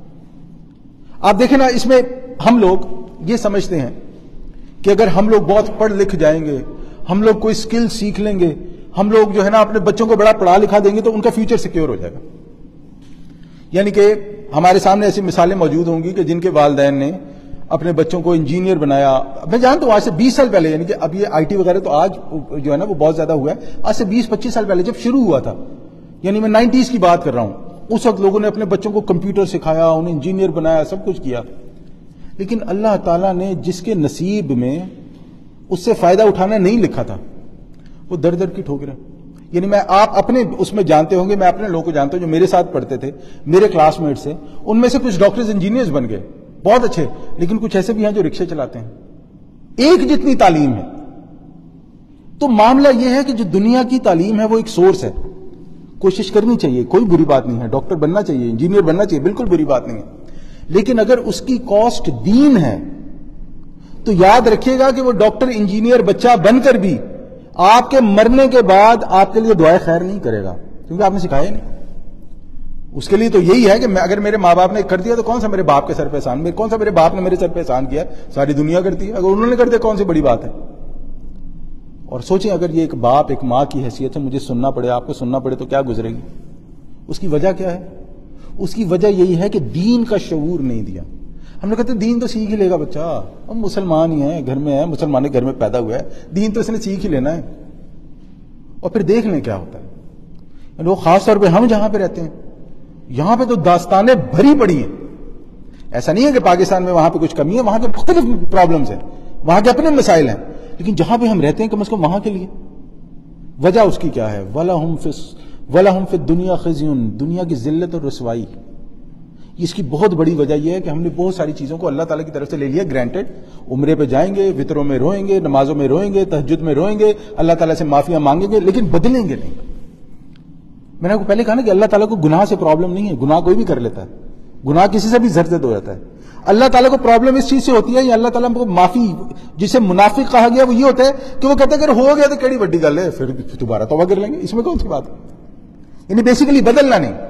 آپ دیکھیں نا اس میں ہم لوگ یہ سمجھتے ہیں کہ اگر ہم لوگ بہت پڑھ لکھ جائیں گے، ہم لوگ کوئی سکل سیکھ لیں گے، ہم لوگ جو ہے نا اپنے بچوں کو بڑا پڑھا لکھا دیں گے تو ان کا فیوچر سیکیور ہو جائے گا۔ یعنی کہ ہمارے سامنے ایسی مثالیں موجود ہوں گی کہ جن کے والدین نے اپنے بچوں کو انجینئر بنایا۔ میں جانتا ہوں آج سے بیس سال پہلے، یعنی کہ اب یہ آئی ٹی وغیرہ تو آج جو ہے نا وہ بہت زیادہ ہوا ہے، آج سے بیس پچیس سال پہلے جب شروع ہوا تھا، یعنی میں نائنٹیز کی بات کر رہا ہوں، اس وقت لوگوں نے اپنے بچوں کو کمپیوٹر سکھایا، انہیں انجینئر بنایا، سب کچھ کیا، لیکن اللہ تعالیٰ نے جس کے نصیب میں اس سے فائدہ اٹھانا نہیں لکھا تھا وہ در در کی ٹھوکریں۔ یعنی میں آپ اپنے اس میں جانتے ہوں گے، میں اپنے لوگوں کو جانتا ہوں جو میرے ساتھ پڑھتے تھے، میرے کلاس میٹ سے، ان میں سے کچھ ڈاکٹرز انجینئرز بن گئے بہت اچھے، لیکن کچھ ایسے بھی ہیں جو رکشے چلاتے ہیں، ایک جتنی تعلیم ہے۔ تو معاملہ یہ ہے کہ جو دنیا کی تعلیم ہے وہ ایک سورس ہے، کوشش کرنی چاہیے، کوئی بری بات نہیں ہے، ڈاکٹر بننا چاہیے، انجینئر بننا چاہیے، بالکل بری بات نہیں ہے، لیکن اگر اس کی کاسٹ دین ہے تو یاد رکھیے گا کہ وہ ڈاکٹر انجینئر بچہ بن کر بھی آپ کے مرنے کے بعد آپ کے لیے دعائے خیر نہیں کرے گا، کیونکہ آپ نے سکھایا نہیں۔ اس کے لیے تو یہی ہے کہ میں اگر میرے ماں باپ نے کر دیا تو کون سا میرے باپ کے سر پہ احسان، میں کون سا میرے باپ نے میرے سر پہ احسان کیا، ساری دنیا کرتی ہے، اگر انہوں نے کر دیا کون سی بڑی بات ہے۔ اور سوچیں اگر یہ ایک باپ ایک ماں کی حیثیت سے مجھے سننا پڑے، آپ کو سننا پڑے تو کیا گزرے گی؟ اس کی وجہ کیا ہے؟ اس کی وجہ یہی ہے کہ دین کا شعور نہیں دیا۔ ہم لوگ کہتے ہیں دین تو سیکھ ہی لے گا بچہ، ہم مسلمان ہی ہیں، گھر میں ہے، مسلمان کے گھر میں پیدا ہوا ہے، دین تو اس نے سیکھ ہی لینا ہے۔ اور پھر دیکھ لیں کیا ہوتا ہے، لوگ خاص طور پہ ہم جہاں پہ رہتے ہیں یہاں پہ تو داستانیں بھری پڑی ہیں۔ ایسا نہیں ہے کہ پاکستان میں وہاں پہ کچھ کمی ہے، وہاں کے مختلف پرابلمز ہیں، وہاں کے اپنے مسائل ہیں، لیکن جہاں پہ ہم رہتے ہیں کم از کم وہاں کے لیے وجہ اس کی کیا ہے؟ وَلَهُمْ فِي وَلَهُمْ فِي الدُّنْيَا خِزْيٌ، دنیا کی ذلت اور رسوائی۔ اس کی بہت بڑی وجہ یہ ہے کہ ہم نے بہت ساری چیزوں کو اللہ تعالیٰ کی طرف سے لے لیا گرانٹڈ۔ عمرے پہ جائیں گے، وطروں میں روئیں گے، نمازوں میں روئیں گے، تہجد میں روئیں گے، اللہ تعالیٰ سے معافیاں مانگیں گے، لیکن بدلیں گے نہیں۔ میں نے آپ کو پہلے کہا نا کہ اللہ تعالیٰ کو گناہ سے پرابلم نہیں ہے، گناہ کوئی بھی کر لیتا ہے، گناہ کسی سے بھی زرزد ہو جاتا ہے۔ اللہ تعالیٰ کو پرابلم اس چیز سے ہوتی ہے، یا اللہ تعالیٰ کو معافی جسے منافق کہا گیا وہ یہ ہوتا ہے کہ وہ کہتا ہے اگر ہو گیا تو کیڑی بڑی گل ہے، پھر دوبارہ توبہ کر لیں گے، اس میں کون سی بات ہے؟ یعنی بیسیکلی بدلنا نہیں۔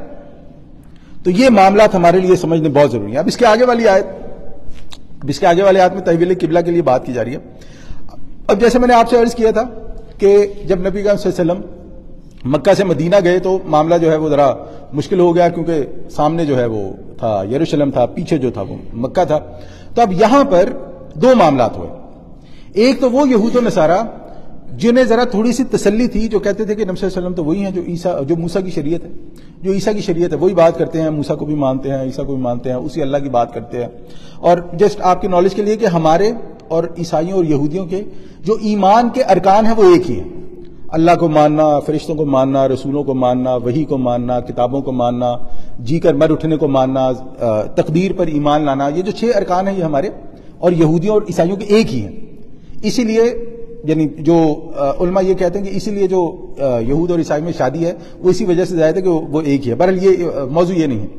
تو یہ معاملات ہمارے لیے سمجھنے بہت ضروری ہے۔ اب اس کے آگے والی آیت اب اس کے آگے والی آیت میں تحویل قبلہ کے لیے بات کی جا رہی ہے۔ اب جیسے میں نے آپ سے عرض کیا تھا کہ جب نبی کریم صلی اللہ علیہ وسلم مکہ سے مدینہ گئے تو معاملہ جو ہے وہ ذرا مشکل ہو گیا، کیونکہ سامنے جو ہے وہ تھا یروشلم تھا، پیچھے جو تھا وہ مکہ تھا۔ تو اب یہاں پر دو معاملات ہوئے، ایک تو وہ یہود و نصارہ جنہیں ذرا تھوڑی سی تسلی تھی، جو کہتے تھے کہ نبی صلی اللہ علیہ وسلم تو وہی ہیں جو عیسیٰ جو موسیٰ کی شریعت ہے، جو عیسیٰ کی شریعت ہے وہی بات کرتے ہیں، موسیٰ کو بھی مانتے ہیں، عیسیٰ کو بھی مانتے ہیں، اسی اللہ کی بات کرتے ہیں۔ اور جسٹ آپ کی نالج کے لیے کہ ہمارے اور عیسائیوں اور یہودیوں کے جو ایمان کے ارکان ہیں وہ ایک ہی ہیں، اللہ کو ماننا، فرشتوں کو ماننا، رسولوں کو ماننا، وحی کو ماننا، کتابوں کو ماننا، جی کر مر اٹھنے کو ماننا، تقدیر پر ایمان لانا، یہ جو چھ ارکان ہیں یہ ہمارے اور یہودیوں اور عیسائیوں کے ایک ہی ہیں۔ اسی لیے یعنی جو علماء یہ کہتے ہیں کہ اسی لیے جو یہود اور عیسائی میں شادی ہے وہ اسی وجہ سے ظاہر ہے کہ وہ ایک ہی ہے۔ بہرحال یہ موضوع یہ نہیں ہے۔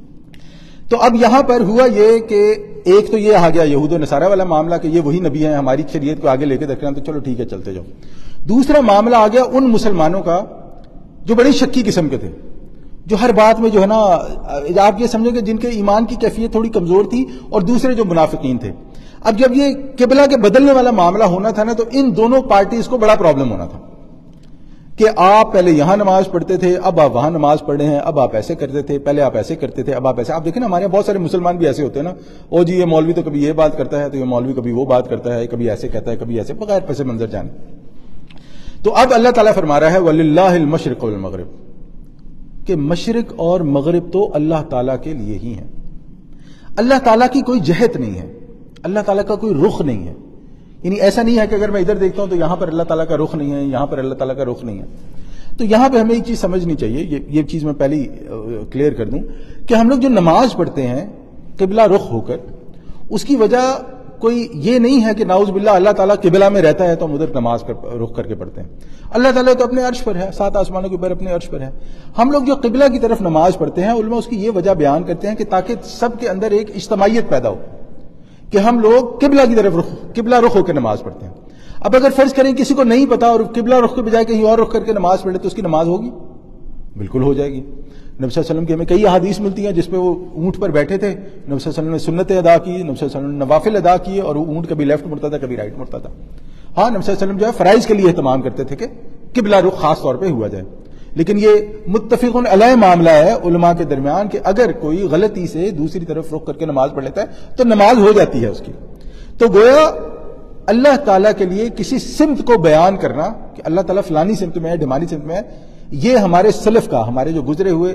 تو اب یہاں پر ہوا یہ کہ ایک تو یہ آ گیا یہود و نصارہ والا معاملہ کہ یہ وہی نبی ہیں، ہماری شریعت کو آگے لے کے رکھنا، تو چلو ٹھیک ہے چلتے جاؤ۔ دوسرا معاملہ آ گیا ان مسلمانوں کا جو بڑی شکی قسم کے تھے، جو ہر بات میں جو ہے نا آپ یہ سمجھیں کہ جن کے ایمان کی کیفیت تھوڑی کمزور تھی، اور دوسرے جو منافقین تھے۔ اب جب یہ قبلہ کے بدلنے والا معاملہ ہونا تھا نا تو ان دونوں پارٹیز کو بڑا پرابلم ہونا تھا کہ آپ پہلے یہاں نماز پڑھتے تھے، اب آپ وہاں نماز پڑھ رہے ہیں، اب آپ ایسے کرتے تھے، پہلے آپ ایسے کرتے تھے، اب آپ ایسے. آپ دیکھیں نا ہمارے یہاں بہت سارے مسلمان بھی ایسے ہوتے ہیں نا، او جی یہ مولوی تو کبھی یہ بات کرتا ہے، تو یہ مولوی کبھی وہ بات کرتا ہے، کبھی ایسے کہتا ہے، کبھی ایسے، بغیر پس منظر جانے. تو اب اللہ تعالیٰ فرما رہا ہے وَلِلَّهِ الْمَشْرِقُ وَالْمَغْرِبُ، کہ مشرق اور مغرب تو اللہ تعالیٰ کے لیے ہی ہیں. اللہ تعالیٰ کی کوئی جہت نہیں ہے، اللہ تعالیٰ کا کوئی رخ نہیں ہے. یعنی ایسا نہیں ہے کہ اگر میں ادھر دیکھتا ہوں تو یہاں پر اللہ تعالیٰ کا رخ نہیں ہے، یہاں پر اللہ تعالیٰ کا رخ نہیں ہے. تو یہاں پہ ہمیں ایک چیز سمجھنی چاہیے، یہ یہ چیز میں پہلی کلیئر کر دوں کہ ہم لوگ جو نماز پڑھتے ہیں قبلہ رخ ہو کر، اس کی وجہ کوئی یہ نہیں ہے کہ نعوذ باللہ اللہ تعالیٰ قبلہ میں رہتا ہے تو ہم ادھر نماز رخ کر کے پڑھتے ہیں. اللہ تعالیٰ تو اپنے عرش پر ہے، سات آسمانوں کے اوپر اپنے عرش پر ہے. ہم لوگ جو قبلہ کی طرف نماز پڑھتے ہیں، علماء اس کی یہ وجہ بیان کرتے ہیں کہ تاکہ سب کے اندر ایک اجتماعیت پیدا ہو کہ ہم لوگ قبلہ کی طرف رخ قبلہ رخ ہو کے نماز پڑھتے ہیں. اب اگر فرض کریں کسی کو نہیں پتا اور قبلہ رخ کے بجائے کہیں اور رخ کر کے نماز پڑھے تو اس کی نماز ہوگی؟ بالکل ہو جائے گی. نبی صلی اللہ علیہ وسلم کی ہمیں کئی احادیث ملتی ہیں جس پہ وہ اونٹ پر بیٹھے تھے، نبی صلی اللہ علیہ وسلم نے سنتیں ادا کی، نبی صلی اللہ علیہ وسلم نے نوافل ادا کیے، اور وہ اونٹ کبھی لیفٹ مڑتا تھا کبھی رائٹ مڑتا تھا. ہاں نبی صلی اللہ علیہ وسلم جو ہے فرائض کے لیے اہتمام کرتے تھے کہ قبلہ رخ خاص طور پہ ہوا جائے. لیکن یہ متفق علیہ معاملہ ہے علماء کے درمیان کہ اگر کوئی غلطی سے دوسری طرف رخ کر کے نماز پڑھ لیتا ہے تو نماز ہو جاتی ہے اس کی. تو گویا اللہ تعالیٰ کے لیے کسی سمت کو بیان کرنا کہ اللہ تعالیٰ فلانی سمت میں ہے، ڈھمانی سمت میں ہے، یہ ہمارے سلف کا، ہمارے جو گزرے ہوئے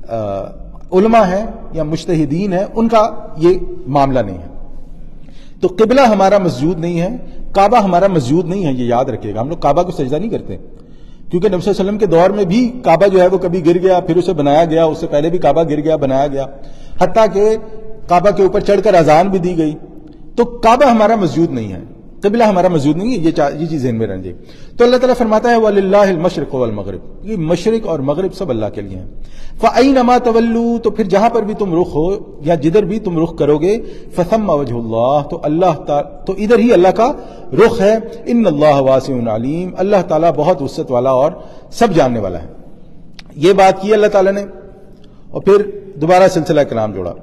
علماء ہیں یا مجتہدین ہیں، ان کا یہ معاملہ نہیں ہے. تو قبلہ ہمارا مسجود نہیں ہے، کعبہ ہمارا مسجود نہیں ہے، یہ یاد رکھیے گا. ہم لوگ کعبہ کو سجدہ نہیں کرتے کیونکہ نبی صلی اللہ علیہ وسلم کے دور میں بھی کعبہ جو ہے وہ کبھی گر گیا، پھر اسے بنایا گیا، اس سے پہلے بھی کعبہ گر گیا، بنایا گیا، حتیٰ کہ کعبہ کے اوپر چڑھ کر اذان بھی دی گئی. تو کعبہ ہمارا مسجود نہیں ہے، قبلہ ہمارا مسجود نہیں ہے، یہ یہ چیز ذہن میں رکھیے. تو اللہ تعالیٰ فرماتا ہے وَلِلَّهِ الْمَشْرِقُ وَالْمَغْرِبُ، یہ مشرق اور مغرب سب اللہ کے لیے ہیں. فَأَيْنَمَا تَوَلُّوا، تو پھر جہاں پر بھی تم رخ ہو یا جدھر بھی تم رخ کرو گے، فَثَمَّ وَجْهُ اللَّهِ، تو اللہ تو ادھر ہی اللہ کا رخ ہے. إِنَّ اللَّهَ وَاسِعٌ عَلِيمٌ، اللہ تعالیٰ بہت وسعت والا اور سب جاننے والا ہے. یہ بات کی اللہ تعالیٰ نے اور پھر دوبارہ سلسلہ کلام جوڑا.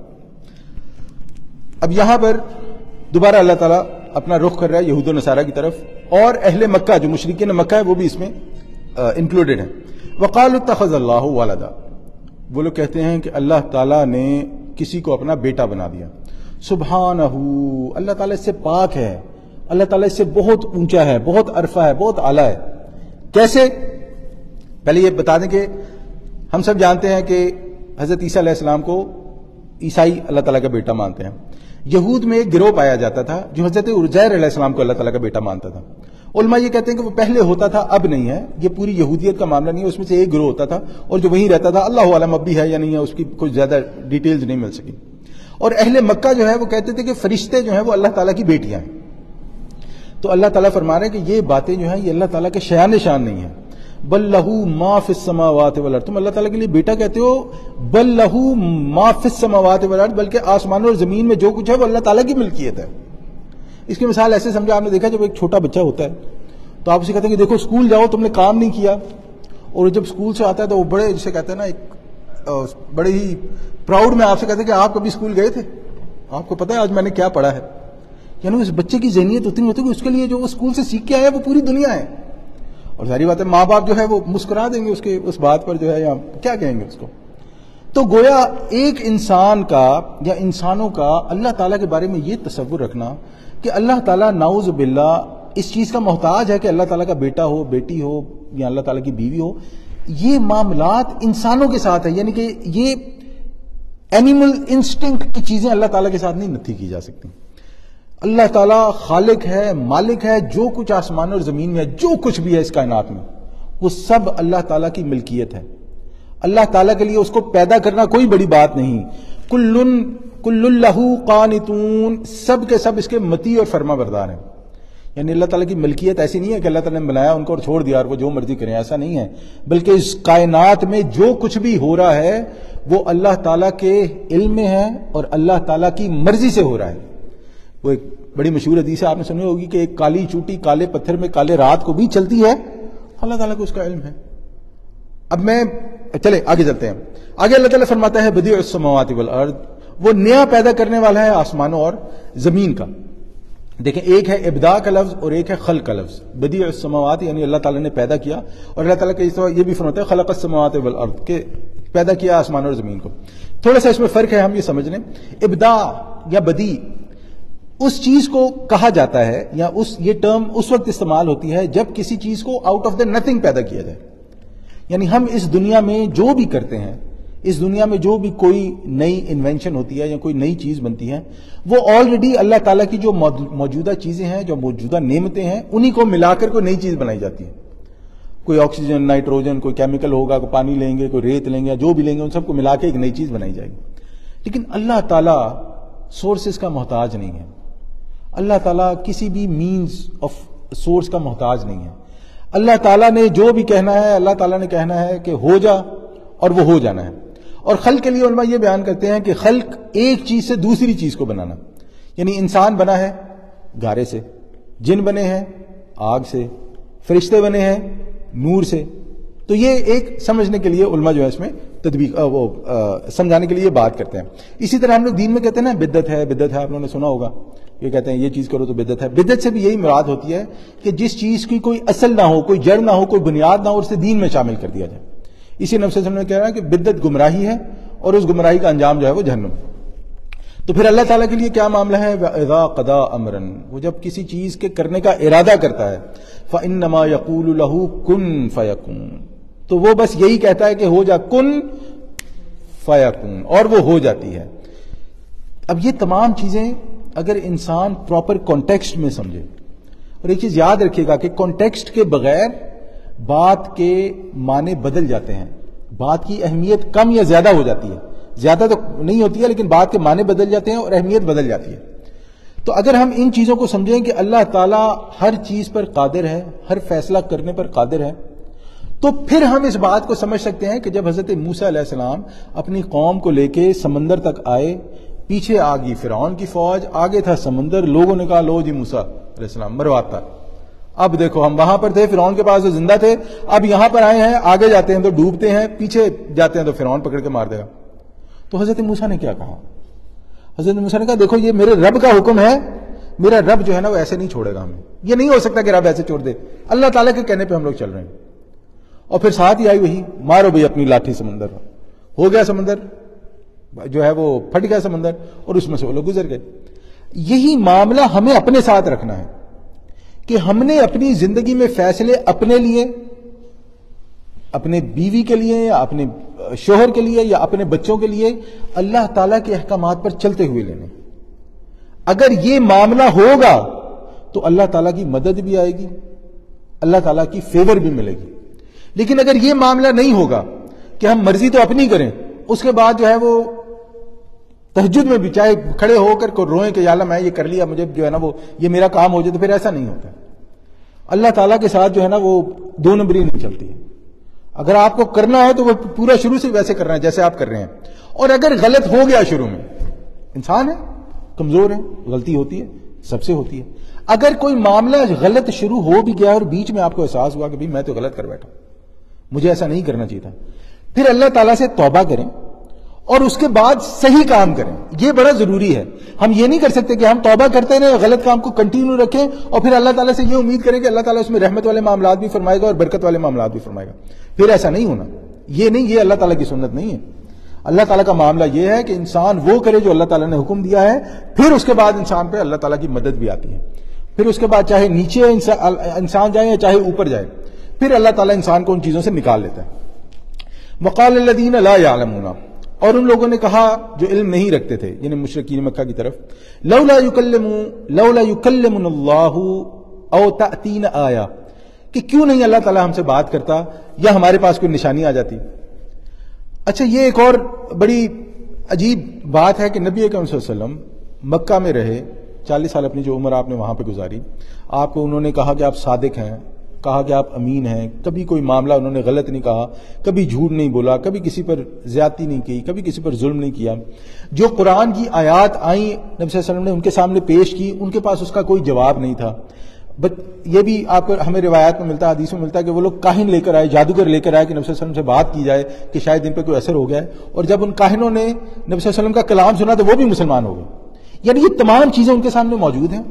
اب یہاں پر دوبارہ اللہ تعالیٰ اپنا رخ کر رہا ہے یہود و نصارہ کی طرف، اور اہل مکہ جو مشرکین مکہ ہے وہ بھی اس میں انکلوڈڈ ہیں. وقالوا اتخذ اللہ ولدا، وہ لوگ کہتے ہیں کہ اللہ تعالیٰ نے کسی کو اپنا بیٹا بنا دیا. سبحانہ، اللہ تعالیٰ اس سے پاک ہے، اللہ تعالیٰ اس سے بہت اونچا ہے، بہت عرفہ ہے، بہت اعلیٰ ہے. کیسے؟ پہلے یہ بتا دیں کہ ہم سب جانتے ہیں کہ حضرت عیسیٰ علیہ السلام کو عیسائی اللہ تعالیٰ کا بیٹا مانتے ہیں. یہود میں ایک گروہ پایا جاتا تھا جو حضرت عزیر علیہ السلام کو اللہ تعالیٰ کا بیٹا مانتا تھا. علماء یہ کہتے ہیں کہ وہ پہلے ہوتا تھا، اب نہیں ہے. یہ پوری یہودیت کا معاملہ نہیں ہے، اس میں سے ایک گروہ ہوتا تھا اور جو وہیں رہتا تھا. اللہ عالم اب بھی ہے یا نہیں ہے، اس کی کچھ زیادہ ڈیٹیلز نہیں مل سکی. اور اہل مکہ جو ہے وہ کہتے تھے کہ فرشتے جو ہیں وہ اللہ تعالیٰ کی بیٹیاں ہیں. تو اللہ تعالیٰ فرما رہے ہیں کہ یہ باتیں جو ہیں یہ اللہ تعالیٰ کے شیان شان نہیں ہیں. بل لہو ما فی السماوات والارض، تم اللہ تعالیٰ کے لیے بیٹا کہتے ہو. بل لہو ما فی السماوات والارض، بلکہ آسمانوں اور زمین میں جو کچھ ہے وہ اللہ تعالیٰ کی ملکیت ہے. اس کی مثال ایسے سمجھا، آپ نے دیکھا جب ایک چھوٹا بچہ ہوتا ہے تو آپ اسے کہتے ہیں کہ دیکھو اسکول جاؤ، تم نے کام نہیں کیا، اور جب اسکول سے آتا ہے تو وہ بڑے جسے کہتے ہیں نا ایک بڑے ہی پراؤڈ میں آپ سے کہتے ہیں کہ آپ کبھی اسکول گئے تھے، آپ کو پتا ہے آج میں نے کیا پڑھا ہے. یعنی اس بچے کی ذہنیت اتنی ہوتی ہے کہ اس کے لیے جو وہ اسکول سے سیکھ کے آیا وہ پوری دنیا ہے. اور ظاہری بات ہے ماں باپ جو ہے وہ مسکرا دیں گے اس کے اس بات پر جو ہے، یا کیا کہیں گے اس کو. تو گویا ایک انسان کا یا انسانوں کا اللہ تعالیٰ کے بارے میں یہ تصور رکھنا کہ اللہ تعالیٰ نعوذ باللہ اس چیز کا محتاج ہے کہ اللہ تعالیٰ کا بیٹا ہو، بیٹی ہو یا اللہ تعالیٰ کی بیوی ہو، یہ معاملات انسانوں کے ساتھ ہے. یعنی کہ یہ اینیمل انسٹنکٹ کی چیزیں اللہ تعالیٰ کے ساتھ نہیں نتھی کی جا سکتی. اللہ تعالیٰ خالق ہے، مالک ہے، جو کچھ آسمان اور زمین میں ہے، جو کچھ بھی ہے اس کائنات میں، وہ سب اللہ تعالیٰ کی ملکیت ہے. اللہ تعالیٰ کے لیے اس کو پیدا کرنا کوئی بڑی بات نہیں. کلن کل لہ قانتون، سب کے سب اس کے مطیع اور فرما بردار ہیں. یعنی اللہ تعالیٰ کی ملکیت ایسی نہیں ہے کہ اللہ تعالیٰ نے بنایا ان کو اور چھوڑ دیا اور وہ جو مرضی کریں، ایسا نہیں ہے. بلکہ اس کائنات میں جو کچھ بھی ہو رہا ہے وہ اللہ تعالیٰ کے علم میں ہے اور اللہ تعالیٰ کی مرضی سے ہو رہا ہے. وہ ایک بڑی مشہور حدیث ہے، آپ نے سنی ہوگی کہ ایک کالی چوٹی کالے پتھر میں کالے رات کو بھی چلتی ہے، اللہ تعالیٰ کو اس کا علم ہے. اب میں چلے آگے چلتے ہیں. آگے اللہ تعالیٰ فرماتا ہے بدیع السماوات والارض، وہ نیا پیدا کرنے والا ہے آسمانوں اور زمین کا. دیکھیں ایک ہے ابداع کا لفظ اور ایک ہے خلق کا لفظ. بدیع السماوات یعنی اللہ تعالیٰ نے پیدا کیا, اور اللہ تعالیٰ کا اس طرح یہ بھی فرماتا ہے خلق السماوات والارض کہ پیدا کیا آسمان اور زمین کو. تھوڑا سا اس میں فرق ہے, ہم یہ سمجھ لیں. ابداع یا بدیع اس چیز کو کہا جاتا ہے, یا اس یہ ٹرم اس وقت استعمال ہوتی ہے جب کسی چیز کو آؤٹ آف دا نتھنگ پیدا کیا جائے. یعنی ہم اس دنیا میں جو بھی کرتے ہیں, اس دنیا میں جو بھی کوئی نئی انوینشن ہوتی ہے یا کوئی نئی چیز بنتی ہے, وہ آلریڈی اللہ تعالیٰ کی جو موجودہ چیزیں ہیں, جو موجودہ نعمتیں ہیں, انہی کو ملا کر کوئی نئی چیز بنائی جاتی ہے. کوئی آکسیجن, نائٹروجن, کوئی کیمیکل ہوگا, کوئی پانی لیں گے, کوئی ریت لیں گے, جو بھی لیں گے, ان سب کو ملا کے ایک نئی چیز بنائی جائے گی. لیکن اللہ تعالیٰ سورسز کا محتاج نہیں ہے. اللہ تعالیٰ کسی بھی مینز آف سورس کا محتاج نہیں ہے. اللہ تعالیٰ نے جو بھی کہنا ہے, اللہ تعالیٰ نے کہنا ہے کہ ہو جا, اور وہ ہو جانا ہے. اور خلق کے لیے علماء یہ بیان کرتے ہیں کہ خلق ایک چیز سے دوسری چیز کو بنانا. یعنی انسان بنا ہے گارے سے, جن بنے ہیں آگ سے, فرشتے بنے ہیں نور سے. تو یہ ایک سمجھنے کے لیے علماء جو ہے اس میں تطبیق وہ سمجھانے کے لیے بات کرتے ہیں. اسی طرح ہم لوگ دین میں کہتے ہیں نا بدعت ہے, بدعت ہے, آپ لوگوں نے سنا ہوگا, یہ کہتے ہیں یہ چیز کرو تو بدعت ہے. بدعت سے بھی یہی مراد ہوتی ہے کہ جس چیز کی کوئی اصل نہ ہو, کوئی جڑ نہ ہو, کوئی بنیاد نہ ہو, اسے دین میں شامل کر دیا جائے. اسی نفس سے نے کہہ رہا ہے کہ بدعت گمراہی ہے, اور اس گمراہی کا انجام جو ہے وہ جہنم. تو پھر اللہ تعالیٰ کے لیے کیا معاملہ ہے؟ وَإِذَا قَضَىٰ أَمْرًا, وہ جب کسی چیز کے کرنے کا ارادہ کرتا ہے, فَإِنَّمَا يَقُولُ لَهُ كُن فَيَكُونُ, تو وہ بس یہی کہتا ہے کہ ہو جا, کن فیکون, اور وہ ہو جاتی ہے. اب یہ تمام چیزیں اگر انسان پراپر کانٹیکسٹ میں سمجھے, اور ایک چیز یاد رکھیے گا کہ کانٹیکسٹ کے بغیر بات کے معنی بدل جاتے ہیں, بات کی اہمیت کم یا زیادہ ہو جاتی ہے. زیادہ تو نہیں ہوتی ہے, لیکن بات کے معنی بدل جاتے ہیں اور اہمیت بدل جاتی ہے. تو اگر ہم ان چیزوں کو سمجھیں کہ اللہ تعالیٰ ہر چیز پر قادر ہے, ہر فیصلہ کرنے پر قادر ہے, تو پھر ہم اس بات کو سمجھ سکتے ہیں کہ جب حضرت موسیٰ علیہ السلام اپنی قوم کو لے کے سمندر تک آئے, پیچھے آ گئی فرعون کی فوج, آگے تھا سمندر, لوگوں نے کہا لو جی موسیٰ علیہ السلام مرواتا. اب دیکھو ہم وہاں پر تھے, فرعون کے پاس جو زندہ تھے, اب یہاں پر آئے ہیں, آگے جاتے ہیں تو ڈوبتے ہیں, پیچھے جاتے ہیں تو فرعون پکڑ کے مار دے گا. تو حضرت موسیٰ نے کیا کہا؟ حضرت موسیٰ نے کہا دیکھو یہ میرے رب کا حکم ہے, میرا رب جو ہے نا وہ ایسے نہیں چھوڑے گا ہمیں. یہ نہیں ہو سکتا کہ رب ایسے چھوڑ دے, اللہ تعالیٰ کے کہنے پہ ہم لوگ چل رہے ہیں. اور پھر ساتھ ہی آئی وہی, مارو بھئی اپنی لاٹھی سمندر. ہو گیا سمندر جو ہے وہ پھٹ گیا سمندر, اور اس میں سے وہ لوگ گزر گئے. یہی معاملہ ہمیں اپنے ساتھ رکھنا ہے کہ ہم نے اپنی زندگی میں فیصلے اپنے لیے, اپنے بیوی کے لیے یا اپنے شوہر کے لیے یا اپنے بچوں کے لیے اللہ تعالیٰ کے احکامات پر چلتے ہوئے لینے. اگر یہ معاملہ ہوگا تو اللہ تعالیٰ کی مدد بھی آئے گی, اللہ تعالیٰ کی فیور بھی ملے گی. لیکن اگر یہ معاملہ نہیں ہوگا کہ ہم مرضی تو اپنی کریں, اس کے بعد جو ہے وہ تہجد میں بھی چاہے کھڑے ہو کر کو روئیں کہ یا اللہ میں یہ کر لیا, مجھے جو ہے نا وہ یہ میرا کام ہو جائے, تو پھر ایسا نہیں ہوتا. اللہ تعالیٰ کے ساتھ جو ہے نا وہ دو نمبری نہیں چلتی ہے. اگر آپ کو کرنا ہے تو وہ پورا شروع سے ویسے کرنا ہے جیسے آپ کر رہے ہیں. اور اگر غلط ہو گیا شروع میں, انسان ہے, کمزور ہے, غلطی ہوتی ہے, سب سے ہوتی ہے. اگر کوئی معاملہ غلط شروع ہو بھی گیا اور بیچ میں آپ کو احساس ہوا کہ بھئی میں تو غلط کر بیٹھا, مجھے ایسا نہیں کرنا چاہیے تھا, پھر اللہ تعالیٰ سے توبہ کریں اور اس کے بعد صحیح کام کریں. یہ بڑا ضروری ہے. ہم یہ نہیں کر سکتے کہ ہم توبہ کرتے رہیں, غلط کام کو کنٹینیو رکھیں اور پھر اللہ تعالیٰ سے یہ امید کریں کہ اللہ تعالیٰ اس میں رحمت والے معاملات بھی فرمائے گا اور برکت والے معاملات بھی فرمائے گا. پھر ایسا نہیں ہونا. یہ نہیں, یہ اللہ تعالیٰ کی سنت نہیں ہے. اللہ تعالیٰ کا معاملہ یہ ہے کہ انسان وہ کرے جو اللہ تعالیٰ نے حکم دیا ہے, پھر اس کے بعد انسان پہ اللہ تعالیٰ کی مدد بھی آتی ہے. پھر اس کے بعد چاہے نیچے انسان جائے یا چاہے اوپر جائے, پھر اللہ تعالیٰ انسان کو ان چیزوں سے نکال لیتا ہے. وقال الذین لا یعلمون, اور ان لوگوں نے کہا جو علم نہیں رکھتے تھے, یعنی مشرکین مکہ کی طرف, لولا یکلمون لولا یکلمن اللہ او تأتین آیا, کہ کیوں نہیں اللہ تعالیٰ ہم سے بات کرتا یا ہمارے پاس کوئی نشانی آ جاتی. اچھا یہ ایک اور بڑی عجیب بات ہے کہ نبی اکرم صلی اللہ علیہ وسلم مکہ میں رہے, چالیس سال اپنی جو عمر آپ نے وہاں پہ گزاری, آپ کو انہوں نے کہا کہ آپ صادق ہیں, کہا کہ آپ امین ہیں, کبھی کوئی معاملہ انہوں نے غلط نہیں کہا, کبھی جھوٹ نہیں بولا, کبھی کسی پر زیادتی نہیں کی, کبھی کسی پر ظلم نہیں کیا. جو قرآن کی آیات آئیں نبی صلی اللہ علیہ وسلم نے ان کے سامنے پیش کی, ان کے پاس اس کا کوئی جواب نہیں تھا. بٹ یہ بھی آپ کو ہمیں روایات میں ملتا ہے, حدیث میں ملتا ہے کہ وہ لوگ کاہن لے کر آئے, جادوگر لے کر آئے کہ نبی صلی اللہ علیہ وسلم سے بات کی جائے کہ شاید ان پہ کوئی اثر ہو گیا ہے. اور جب ان کاہنوں نے نبی صلی اللہ علیہ وسلم کا کلام سنا تو وہ بھی مسلمان ہو گئے. یعنی یہ تمام چیزیں ان کے سامنے موجود ہیں.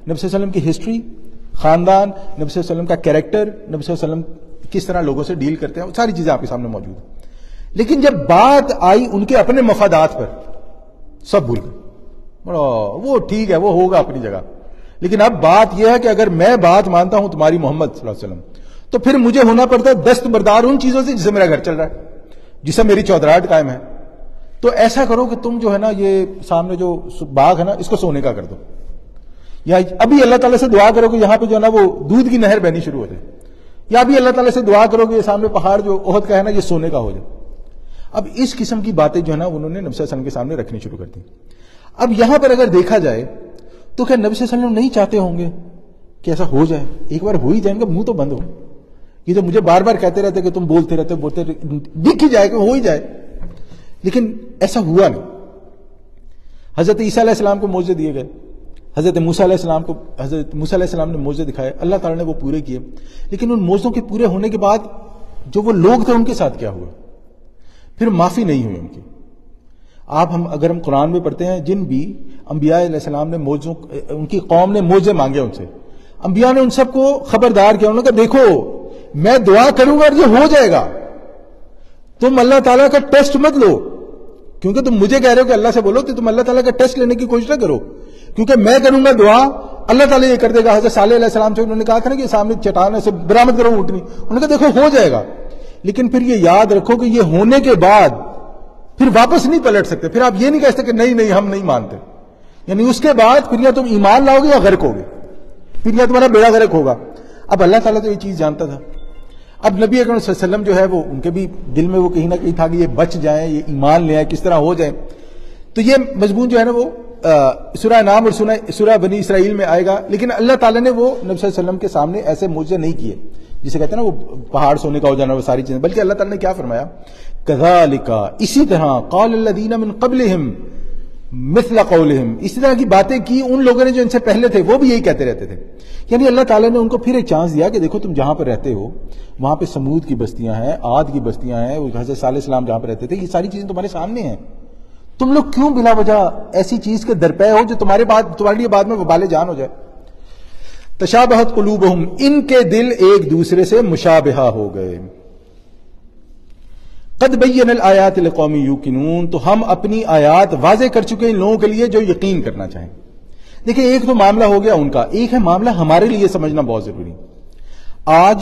نبی صلی اللہ علیہ وسلم کی ہسٹری، خاندان، نبی صلی اللہ علیہ وسلم کا کیریکٹر، نبی صلی اللہ علیہ وسلم کس طرح لوگوں سے ڈیل کرتے ہیں، وہ ساری چیزیں آپ کے سامنے موجود ہیں. لیکن جب بات آئی ان کے اپنے مفادات پر، سب بھول گئے. وہ ٹھیک ہے، وہ ہوگا اپنی جگہ، لیکن اب بات یہ ہے کہ اگر میں بات مانتا ہوں تمہاری محمد صلی اللہ علیہ وسلم، تو پھر مجھے ہونا پڑتا ہے دستبردار ان چیزوں سے جسے میرا گھر چل رہا ہے، جسے میری چودراہٹ قائم ہے. تو ایسا کرو کہ تم جو ہے نا یہ سامنے جو باغ ہے نا اس کو سونے کا کر دو، یا ابھی اللہ تعالیٰ سے دعا کرو کہ یہاں پہ جو ہے نا وہ دودھ کی نہر بہنی شروع ہو جائے، یا ابھی اللہ تعالیٰ سے دعا کرو کہ یہ سامنے پہاڑ جو احد کا ہے نا یہ سونے کا ہو جائے. اب اس قسم کی باتیں جو ہے نا انہوں نے نبی صلی اللہ علیہ وسلم کے سامنے رکھنی شروع کر دی. اب یہاں پر اگر دیکھا جائے تو کیا نبی صلی اللہ علیہ وسلم نہیں چاہتے ہوں گے کہ ایسا ہو جائے؟ ایک بار ہو ہی جائیں گے، منہ تو بند ہو. یہ تو مجھے بار بار کہتے رہتے کہ تم بولتے رہتے بولتے رہتے دکھ ہی جائے کہ ہو ہی جائے، لیکن ایسا ہوا نہیں. حضرت عیسیٰ علیہ السلام کو معجزے دیے گئے، حضرت موسیٰ علیہ السلام کو حضرت موسیٰ علیہ السلام نے معجزے دکھائے، اللہ تعالیٰ نے وہ پورے کیے. لیکن ان معجزوں کے پورے ہونے کے بعد جو وہ لوگ تھے ان کے ساتھ کیا ہوا؟ پھر معافی نہیں ہوئی ان کی. آپ ہم اگر ہم قرآن میں پڑھتے ہیں جن بھی انبیاء علیہ السلام نے معجزوں، ان کی قوم نے معجزے مانگے ان سے، انبیاء نے ان سب کو خبردار کیا، انہوں نے کہا دیکھو میں دعا کروں گا اور یہ ہو جائے گا، تم اللہ تعالیٰ کا ٹیسٹ مت لو، کیونکہ تم مجھے کہہ رہے ہو کہ اللہ سے بولو تو تم اللہ تعالیٰ کا ٹیسٹ لینے کی کوشش نہ کرو، کیونکہ میں کروں گا دعا اللہ تعالیٰ یہ کر دے گا. حضرت صالح علیہ السلام سے انہوں نے کہا تھا نا کہ سامنے چٹان سے برآمد کرو اونٹنی، انہوں نے کہا دیکھو ہو جائے گا، لیکن پھر یہ یاد رکھو کہ یہ ہونے کے بعد پھر واپس نہیں پلٹ سکتے. پھر آپ یہ نہیں کہہ سکتے کہ نہیں نہیں ہم نہیں مانتے، یعنی اس کے بعد پھر یا تم ایمان لاؤ گے یا غرق ہوگے، پھر یا تمہارا بیڑا غرق ہوگا. اب اللہ تعالیٰ تو یہ چیز جانتا تھا. اب نبی اکرم صلی اللہ علیہ وسلم جو ہے وہ ان کے بھی دل میں وہ کہیں نہ کہیں تھا کہ یہ بچ جائیں، یہ ایمان لے آئیں، کس طرح ہو جائیں. تو یہ مضمون جو ہے نا وہ سورہ نام اور سورہ بنی اسرائیل میں آئے گا، لیکن اللہ تعالیٰ نے وہ نبی صلی اللہ علیہ وسلم کے سامنے ایسے معجزے نہیں کیے جسے کہتے ہیں نا وہ پہاڑ سونے کا ہو جانا، وہ ساری چیزیں، بلکہ اللہ تعالیٰ نے کیا فرمایا، کذالک اسی طرح قال الذین من قبلہم مثل قولہم، اسی طرح کی باتیں کی ان لوگوں نے جو ان سے پہلے تھے، وہ بھی یہی کہتے رہتے تھے. یعنی اللہ تعالیٰ نے ان کو پھر ایک چانس دیا کہ دیکھو تم جہاں پر رہتے ہو وہاں پہ سمود کی بستیاں ہیں، عاد کی بستیاں ہیں، حضرت صالح علیہ السلام جہاں پہ رہتے تھے، یہ ساری چیزیں تمہارے سامنے ہیں. تم لوگ کیوں بلا وجہ ایسی چیز کے درپے ہو جو تمہارے بعد تمہارے لیے بعد میں وبال جان ہو جائے. تشابہت قلوبہم، ان کے دل ایک دوسرے سے مشابہہ ہو گئے. قد بین الآیات لقوم یوقنون، تو ہم اپنی آیات واضح کر چکے ان لوگوں کے لیے جو یقین کرنا چاہیں. دیکھیں ایک تو معاملہ ہو گیا ان کا، ایک ہے معاملہ ہمارے لیے سمجھنا بہت ضروری. آج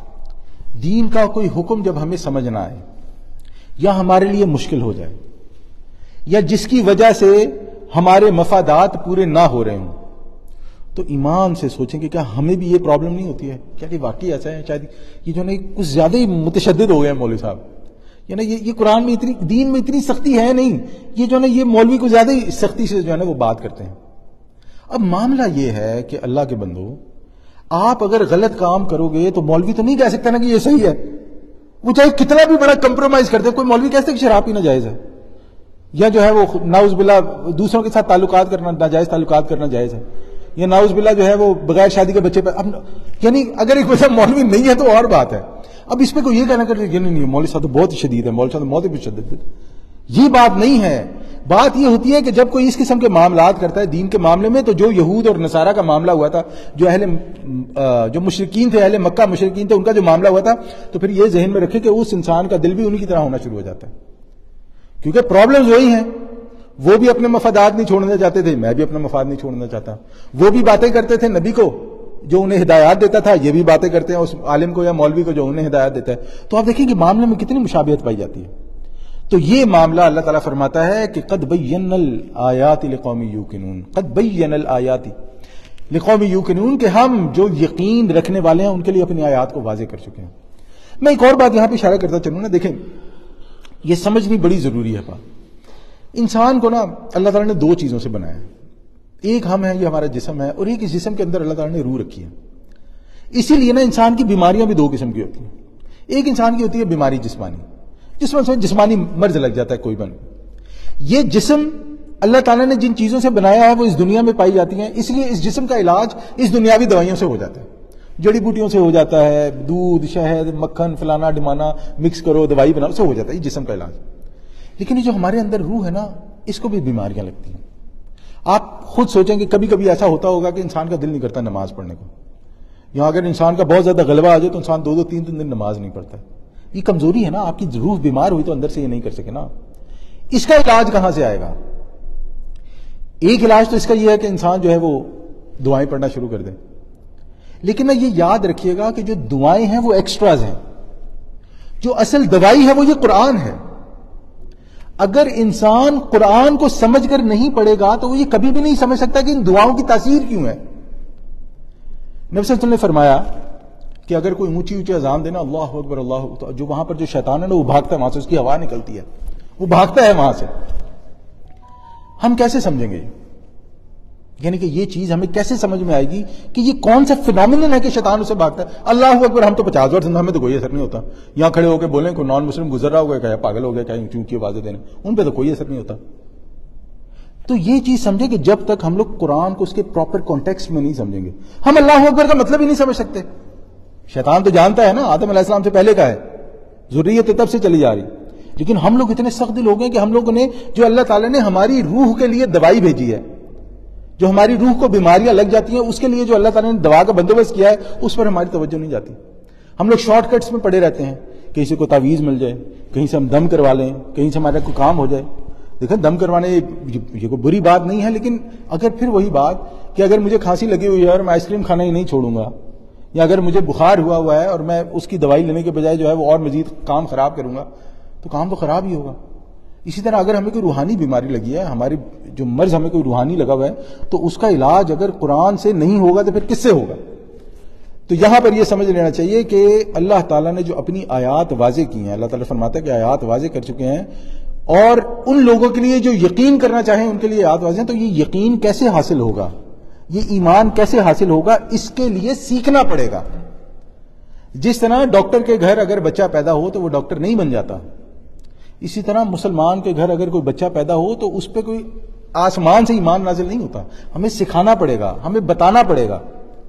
دین کا کوئی حکم جب ہمیں سمجھنا آئے یا ہمارے لیے مشکل ہو جائے یا جس کی وجہ سے ہمارے مفادات پورے نہ ہو رہے ہوں، تو ایمان سے سوچیں کہ کیا ہمیں بھی یہ پرابلم نہیں ہوتی ہے؟ کیا یہ واقعی ایسا ہے؟ شاید یہ جو ہے کچھ زیادہ ہی متشدد ہو گئے مولوی صاحب، یعنی یہ یہ قرآن میں اتنی، دین میں اتنی سختی ہے نہیں، یہ جو ہے نا یہ مولوی کو زیادہ ہی سختی سے جو ہے نا وہ بات کرتے ہیں. اب معاملہ یہ ہے کہ اللہ کے بندو، آپ اگر غلط کام کرو گے تو مولوی تو نہیں کہہ سکتا نا کہ یہ صحیح ہے. وہ چاہے کتنا بھی بڑا کمپرومائز کرتے، کوئی مولوی کہتے کہ شراب پینا جائز ہے، یا جو ہے وہ ناؤز باللہ دوسروں کے ساتھ تعلقات کرنا، ناجائز تعلقات کرنا جائز ہے، یا ناؤز باللہ جو ہے وہ بغیر شادی کے بچے پر. اب یعنی اگر ایک ویسا مولوی نہیں ہے تو اور بات ہے. اب اس پہ کوئی یہ کہنا کہ نہیں نہیں مولوی صاحب تو بہت شدید ہے، مولوی صاحب بہت ہی شدید ہے، یہ بات نہیں ہے. بات یہ ہوتی ہے کہ جب کوئی اس قسم کے معاملات کرتا ہے دین کے معاملے میں، تو جو یہود اور نصارہ کا معاملہ ہوا تھا، جو اہل جو مشرکین تھے، اہل مکہ مشرکین تھے، ان کا جو معاملہ ہوا تھا، تو پھر یہ ذہن میں رکھے کہ اس انسان کا دل بھی انہی کی طرح ہونا شروع ہو جاتا ہے، کیونکہ پرابلمز وہی ہیں. وہ بھی اپنے مفادات نہیں چھوڑنا چاہتے تھے، میں بھی اپنا مفاد نہیں چھوڑنا چاہتا. وہ بھی باتیں کرتے تھے نبی کو جو انہیں ہدایات دیتا تھا، یہ بھی باتیں کرتے ہیں اس عالم کو یا مولوی کو جو انہیں ہدایات دیتا ہے. تو آپ دیکھیں کہ معاملے میں کتنی مشابہت پائی جاتی ہے. تو یہ معاملہ اللہ تعالیٰ فرماتا ہے کہ قد بین الآیات لقوم یوقنون، قد بین الآیات لقوم یوقنون، کہ ہم جو یقین رکھنے والے ہیں ان کے لیے اپنی آیات کو واضح کر چکے ہیں. میں ایک اور بات یہاں پہ اشارہ کرتا چلوں نا، دیکھیں یہ سمجھنی بڑی ضروری ہے. بات انسان کو نا اللہ تعالیٰ نے دو چیزوں سے بنایا ہے، ایک ہم ہیں، یہ ہمارا جسم ہے، اور ایک اس جسم کے اندر اللہ تعالیٰ نے روح رکھی ہے. اسی لیے نا انسان کی بیماریاں بھی دو قسم کی ہوتی ہیں. ایک انسان کی ہوتی ہے بیماری جسمانی، جس میں جسمانی مرض لگ جاتا ہے کوئی بن. یہ جسم اللہ تعالیٰ نے جن چیزوں سے بنایا ہے وہ اس دنیا میں پائی جاتی ہیں، اس لیے اس جسم کا علاج اس دنیاوی دوائیوں سے ہو جاتا ہے، جڑی بوٹیوں سے ہو جاتا ہے، دودھ شہد مکھن فلانا ڈمانا مکس کرو دوائی بناؤ، سے ہو جاتا ہے یہ جسم کا علاج. لیکن یہ جو ہمارے اندر روح ہے نا، اس کو بھی بیماریاں لگتی ہیں. آپ خود سوچیں کہ کبھی کبھی ایسا ہوتا ہوگا کہ انسان کا دل نہیں کرتا نماز پڑھنے کو. یہاں اگر انسان کا بہت زیادہ غلبہ آ جائے تو انسان دو دو تین تین دن نماز نہیں پڑھتا. یہ کمزوری ہے نا, آپ کی روح بیمار ہوئی تو اندر سے یہ نہیں کر سکے نا. اس کا علاج کہاں سے آئے گا؟ ایک علاج تو اس کا یہ ہے کہ انسان جو ہے وہ دعائیں پڑھنا شروع کر دے. لیکن یہ یاد رکھیے گا کہ جو دعائیں ہیں وہ ایکسٹراز ہیں, جو اصل دوائی ہے وہ یہ قرآن ہے. اگر انسان قرآن کو سمجھ کر نہیں پڑھے گا تو وہ یہ کبھی بھی نہیں سمجھ سکتا کہ ان دعاؤں کی تاثیر کیوں ہے. نبی صلی اللہ علیہ وسلم نے فرمایا کہ اگر کوئی اونچی اونچی اذان دینا اللہ اکبر اللہ اکبر, جو وہاں پر جو شیطان ہے نا وہ بھاگتا ہے وہاں سے, اس کی ہوا نکلتی ہے, وہ بھاگتا ہے وہاں سے. ہم کیسے سمجھیں گے؟ یعنی کہ یہ چیز ہمیں کیسے سمجھ میں آئے گی کہ یہ کون سا فینومینن ہے کہ شیطان اسے بھاگتا ہے؟ اللہ اکبر ہم تو پچاس بار سنتے, ہمیں تو کوئی اثر نہیں ہوتا. یہاں کھڑے ہو کے بولیں کوئی نان مسلم گزر رہا ہوگا کیا پاگل ہو گیا کیا اونچی اونچی آوازیں دینے, ان پہ تو کوئی اثر نہیں ہوتا. تو یہ چیز سمجھے کہ جب تک ہم لوگ قرآن کو اس کے پراپر کانٹیکسٹ میں نہیں سمجھیں گے, ہم اللہ اکبر کا مطلب ہی نہیں سمجھ سکتے. شیطان تو جانتا ہے نا, آدم علیہ السلام سے پہلے کا ہے, ذریت تب سے چلی جا رہی. لیکن ہم لوگ اتنے سخت دل ہو گئے کہ ہم لوگوں نے جو اللہ تعالیٰ نے ہماری روح کے لیے دوائی بھیجی ہے, جو ہماری روح کو بیماریاں لگ جاتی ہیں, اس کے لیے جو اللہ تعالیٰ نے دوا کا بندوبست کیا ہے اس پر ہماری توجہ نہیں جاتی. ہم لوگ شارٹ کٹس میں پڑے رہتے ہیں, کہیں سے کوئی تعویذ مل جائے, کہیں سے ہم دم کروا لیں, کہیں سے ہمارا کوئی کام ہو جائے. دیکھیں دم کروانے یہ کوئی بری بات نہیں ہے, لیکن اگر پھر وہی بات کہ اگر مجھے کھانسی لگی ہوئی ہے اور میں آئس کریم کھانا ہی نہیں چھوڑوں گا, یا اگر مجھے بخار ہوا ہوا ہے اور میں اس کی دوائی لینے کے بجائے جو ہے وہ اور مزید کام خراب کروں گا, تو کام تو خراب ہی ہوگا. اسی طرح اگر ہمیں کوئی روحانی بیماری لگی ہے, ہماری جو مرض ہمیں کوئی روحانی لگا ہوا ہے, تو اس کا علاج اگر قرآن سے نہیں ہوگا تو پھر کس سے ہوگا؟ تو یہاں پر یہ سمجھ لینا چاہیے کہ اللہ تعالیٰ نے جو اپنی آیات واضح کی ہیں, اللہ تعالیٰ فرماتا ہے کہ آیات واضح کر چکے ہیں, اور ان لوگوں کے لیے جو یقین کرنا چاہیں ان کے لیے آیات واضح ہیں. تو یہ یقین کیسے حاصل ہوگا, یہ ایمان کیسے حاصل ہوگا؟ اس کے لیے سیکھنا پڑے گا. جس طرح ڈاکٹر کے گھر اگر بچہ پیدا ہو تو وہ ڈاکٹر نہیں بن جاتا, اسی طرح مسلمان کے گھر اگر کوئی بچہ پیدا ہو تو اس پہ کوئی آسمان سے ایمان نازل نہیں ہوتا. ہمیں سکھانا پڑے گا, ہمیں بتانا پڑے گا.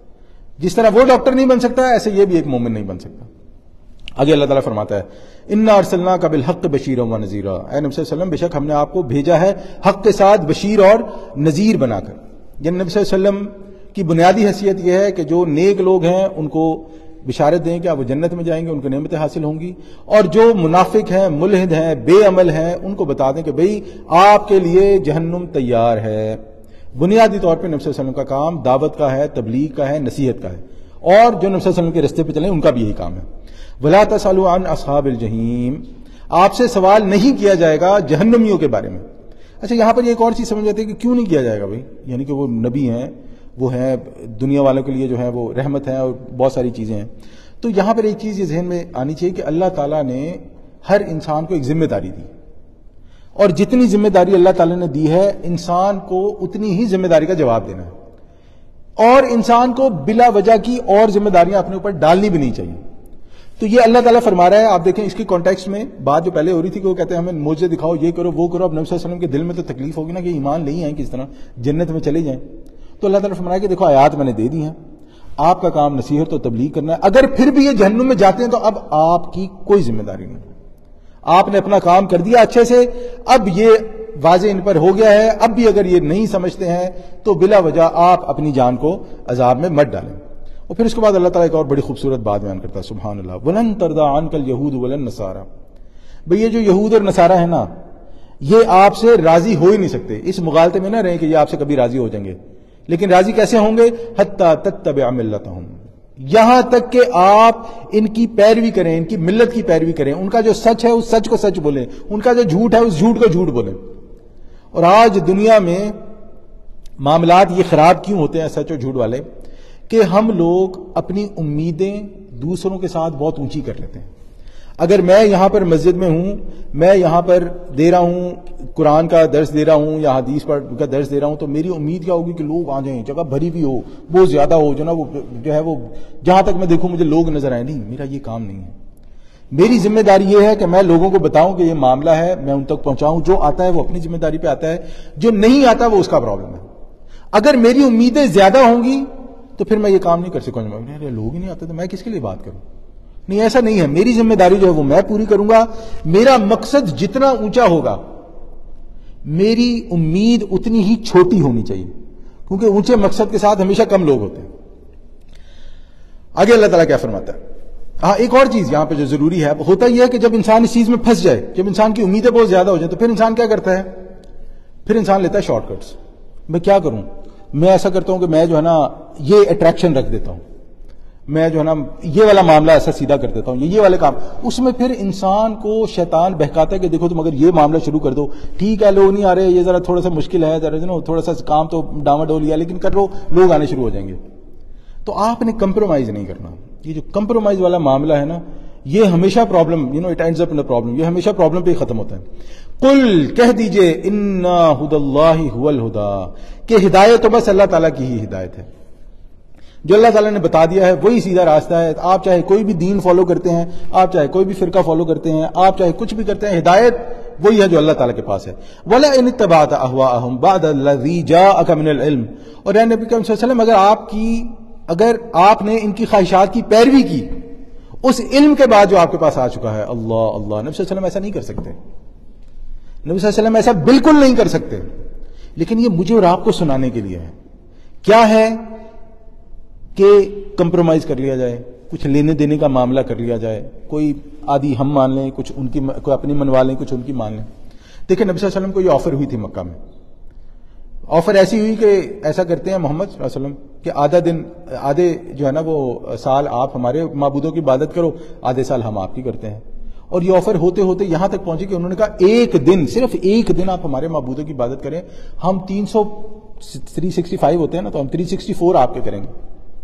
جس طرح وہ ڈاکٹر نہیں بن سکتا ایسے یہ بھی ایک مومن نہیں بن سکتا. آگے اللہ تعالیٰ فرماتا ہے انا ارسلناک بالحق بشیرا ونذیرا, اے نبی صلی اللہ علیہ وسلم بے شک ہم نے آپ کو بھیجا ہے حق کے ساتھ بشیر اور نذیر بنا کر. یعنی نبی صلی اللہ علیہ وسلم کی بنیادی حیثیت یہ ہے کہ جو نیک لوگ ہیں ان کو بشارت دیں کہ آپ وہ جنت میں جائیں گے, ان کو نعمتیں حاصل ہوں گی, اور جو منافق ہیں, ملحد ہیں, بے عمل ہیں, ان کو بتا دیں کہ بھئی آپ کے لیے جہنم تیار ہے. بنیادی طور پہ نبی صلی اللہ علیہ وسلم کا کام دعوت کا ہے, تبلیغ کا ہے, نصیحت کا ہے, اور جو نبی صلی اللہ علیہ وسلم کے رستے پہ چلیں ان کا بھی یہی کام ہے. وَلَا تَسْأَلُوا عَنْ أَصْحَابِ الْجَحِيمِ, آپ سے سوال نہیں کیا جائے گا جہنمیوں کے بارے میں. اچھا یہاں پر ایک اور چیز سمجھ آتی ہے کہ کیوں نہیں کیا جائے گا بھائی, یعنی کہ وہ نبی ہیں, وہ ہیں دنیا والوں کے لیے جو ہے وہ رحمت ہے اور بہت ساری چیزیں ہیں. تو یہاں پر ایک چیز یہ ذہن میں آنی چاہیے کہ اللہ تعالیٰ نے ہر انسان کو ایک ذمہ داری دی, اور جتنی ذمہ داری اللہ تعالیٰ نے دی ہے انسان کو اتنی ہی ذمہ داری کا جواب دینا ہے, اور انسان کو بلا وجہ کی اور ذمہ داریاں اپنے اوپر ڈالنی بھی نہیں چاہیے. تو یہ اللہ تعالیٰ فرما رہا ہے. آپ دیکھیں اس کی کانٹیکسٹ میں بات جو پہلے ہو رہی تھی کہ وہ کہتے ہیں ہمیں معجزے دکھاؤ, یہ کرو وہ کرو. اب نبی صلی اللہ علیہ وسلم کے دل میں تو تکلیف ہوگی نا کہ ایمان نہیں ہے کس طرح جنت میں چلے جائیں. تو اللہ تعالیٰ فرما رہا ہے کہ دیکھو آیات میں نے دے دی ہیں, آپ کا کام نصیحت و تبلیغ کرنا ہے. اگر پھر بھی یہ جہنم میں جاتے ہیں تو اب آپ کی کوئی ذمہ داری نہیں, آپ نے اپنا کام کر دیا اچھے سے, اب یہ واضح ان پر ہو گیا ہے. اب بھی اگر یہ نہیں سمجھتے ہیں تو بلا وجہ آپ اپنی جان کو عذاب میں مت ڈالیں. اور پھر اس کے بعد اللہ تعالیٰ ایک اور بڑی خوبصورت بات بیان کرتا ہے, سبحان اللہ, وَلَن تَرْضَىٰ عَنْكَ الْيَهُودُ وَلَا النَّصَارَىٰ. بھئی یہ جو یہود اور نصارہ ہیں نا, یہ آپ سے راضی ہو ہی نہیں سکتے. اس مغالطے میں نہ رہیں کہ یہ آپ سے کبھی راضی ہو جائیں گے, لیکن راضی کیسے ہوں گے؟ حتیٰ تتبع ملتہم, یہاں تک کہ آپ ان کی پیروی کریں, ان کی ملت کی پیروی کریں, ان کا جو سچ ہے اس سچ کو سچ بولیں, ان کا جو جھوٹ ہے اس جھوٹ کو جھوٹ بولیں. اور آج دنیا میں معاملات یہ خراب کیوں ہوتے ہیں سچ اور جھوٹ والے, کہ ہم لوگ اپنی امیدیں دوسروں کے ساتھ بہت اونچی کر لیتے ہیں. اگر میں یہاں پر مسجد میں ہوں, میں یہاں پر دے رہا ہوں قرآن کا درس دے رہا ہوں یا حدیث کا درس دے رہا ہوں, تو میری امید کیا ہوگی کہ لوگ آ جائیں, جگہ بھری بھی ہو, بہت زیادہ ہو, جو نا وہ جو ہے وہ جہاں تک میں دیکھوں مجھے لوگ نظر آئے. نہیں, میرا یہ کام نہیں ہے. میری ذمہ داری یہ ہے کہ میں لوگوں کو بتاؤں کہ یہ معاملہ ہے, میں ان تک پہنچاؤں. جو آتا ہے وہ اپنی ذمہ داری پہ آتا ہے, جو نہیں آتا وہ اس کا پرابلم ہے. اگر میری امیدیں زیادہ ہوں گی تو پھر میں یہ کام نہیں کر سکوں. لوگ ہی نہیں آتے تو میں کس کے لیے بات کروں؟ نہیں, ایسا نہیں ہے. میری ذمہ داری جو ہے وہ میں پوری کروں گا. میرا مقصد جتنا اونچا ہوگا, میری امید اتنی ہی چھوٹی ہونی چاہیے، کیونکہ اونچے مقصد کے ساتھ ہمیشہ کم لوگ ہوتے ہیں۔ آگے اللہ تعالیٰ کیا فرماتا ہے؟ ہاں ایک اور چیز یہاں پہ جو ضروری ہے، ہوتا یہ ہے کہ جب انسان اس چیز میں پھنس جائے، جب انسان کی امیدیں بہت زیادہ ہو جائیں، تو پھر انسان کیا کرتا ہے؟ پھر انسان لیتا ہے شارٹ کٹس۔ میں کیا کروں؟ میں ایسا کرتا ہوں کہ میں جو ہے نا یہ اٹریکشن رکھ دیتا ہوں، میں جو ہے نا یہ والا معاملہ ایسا سیدھا کر دیتا ہوں، یہ یہ والے کام۔ اس میں پھر انسان کو شیطان بہکاتا ہے کہ دیکھو تم اگر یہ معاملہ شروع کر دو، ٹھیک ہے لوگ نہیں آ رہے، یہ ذرا تھوڑا سا مشکل ہے، ذرا تھوڑا سا کام تو ڈاما ڈول لیا، لیکن کر لو، لوگ آنے شروع ہو جائیں گے۔ تو آپ نے کمپرومائز نہیں کرنا۔ یہ جو کمپرومائز والا معاملہ ہے نا، یہ ہمیشہ problem, you know it ends up in problem, یہ ہمیشہ پرابلم پہ ہی ختم ہوتا ہے۔ قل کہہ دیجئے انا ھدی اللہ ھو الھدی، کہ ہدایت تو بس اللہ تعالیٰ کی ہی ہدایت ہے، جو اللہ تعالیٰ نے بتا دیا ہے وہی سیدھا راستہ ہے۔ آپ چاہے کوئی بھی دین فالو کرتے ہیں، آپ چاہے کوئی بھی فرقہ فالو کرتے ہیں، آپ چاہے کچھ بھی کرتے ہیں، ہدایت وہی ہے جو اللہ تعالیٰ کے پاس ہے۔ وَلَئِنِ اتَّبَعْتَ أَهْوَاءَهُمْ بَعْدَ الَّذِي جَاءَكَ مِنَ الْعِلْمِ، اور اے نبی کریم صلی اللہ علیہ وسلم اگر آپ کی اگر آپ نے ان کی خواہشات کی پیروی کی اس علم کے بعد جو آپ کے پاس آ چکا ہے، اللہ اللہ، نبی صلی اللہ علیہ وسلم ایسا نہیں کر سکتے، نبی صلی اللہ علیہ وسلم ایسا بالکل نہیں کر سکتے، لیکن یہ مجھے اور آپ کو سنانے کے لیے ہے۔ کیا ہے کہ کمپرومائز کر لیا جائے، کچھ لینے دینے کا معاملہ کر لیا جائے، کوئی آدھی ہم مان لیں، کچھ ان کی کوئی اپنی منوا لیں، کچھ ان کی مان لیں۔ دیکھیں نبی صلی اللہ علیہ وسلم کو یہ آفر ہوئی تھی مکہ میں، آفر ایسی ہوئی کہ ایسا کرتے ہیں محمد صلی اللہ علیہ وسلم کہ آدھا دن آدھے جو ہے نا وہ سال آپ ہمارے معبودوں کی عبادت کرو، آدھے سال ہم آپ کی کرتے ہیں۔ اور یہ آفر ہوتے ہوتے یہاں تک پہنچی کہ انہوں نے کہا ایک دن، صرف ایک دن آپ ہمارے معبودوں کی عبادت کریں، ہم تین سو تھری سکسٹی فائیو ہوتے ہیں نا، تو ہم تھری سکسٹی فور آپ کے کریں گے۔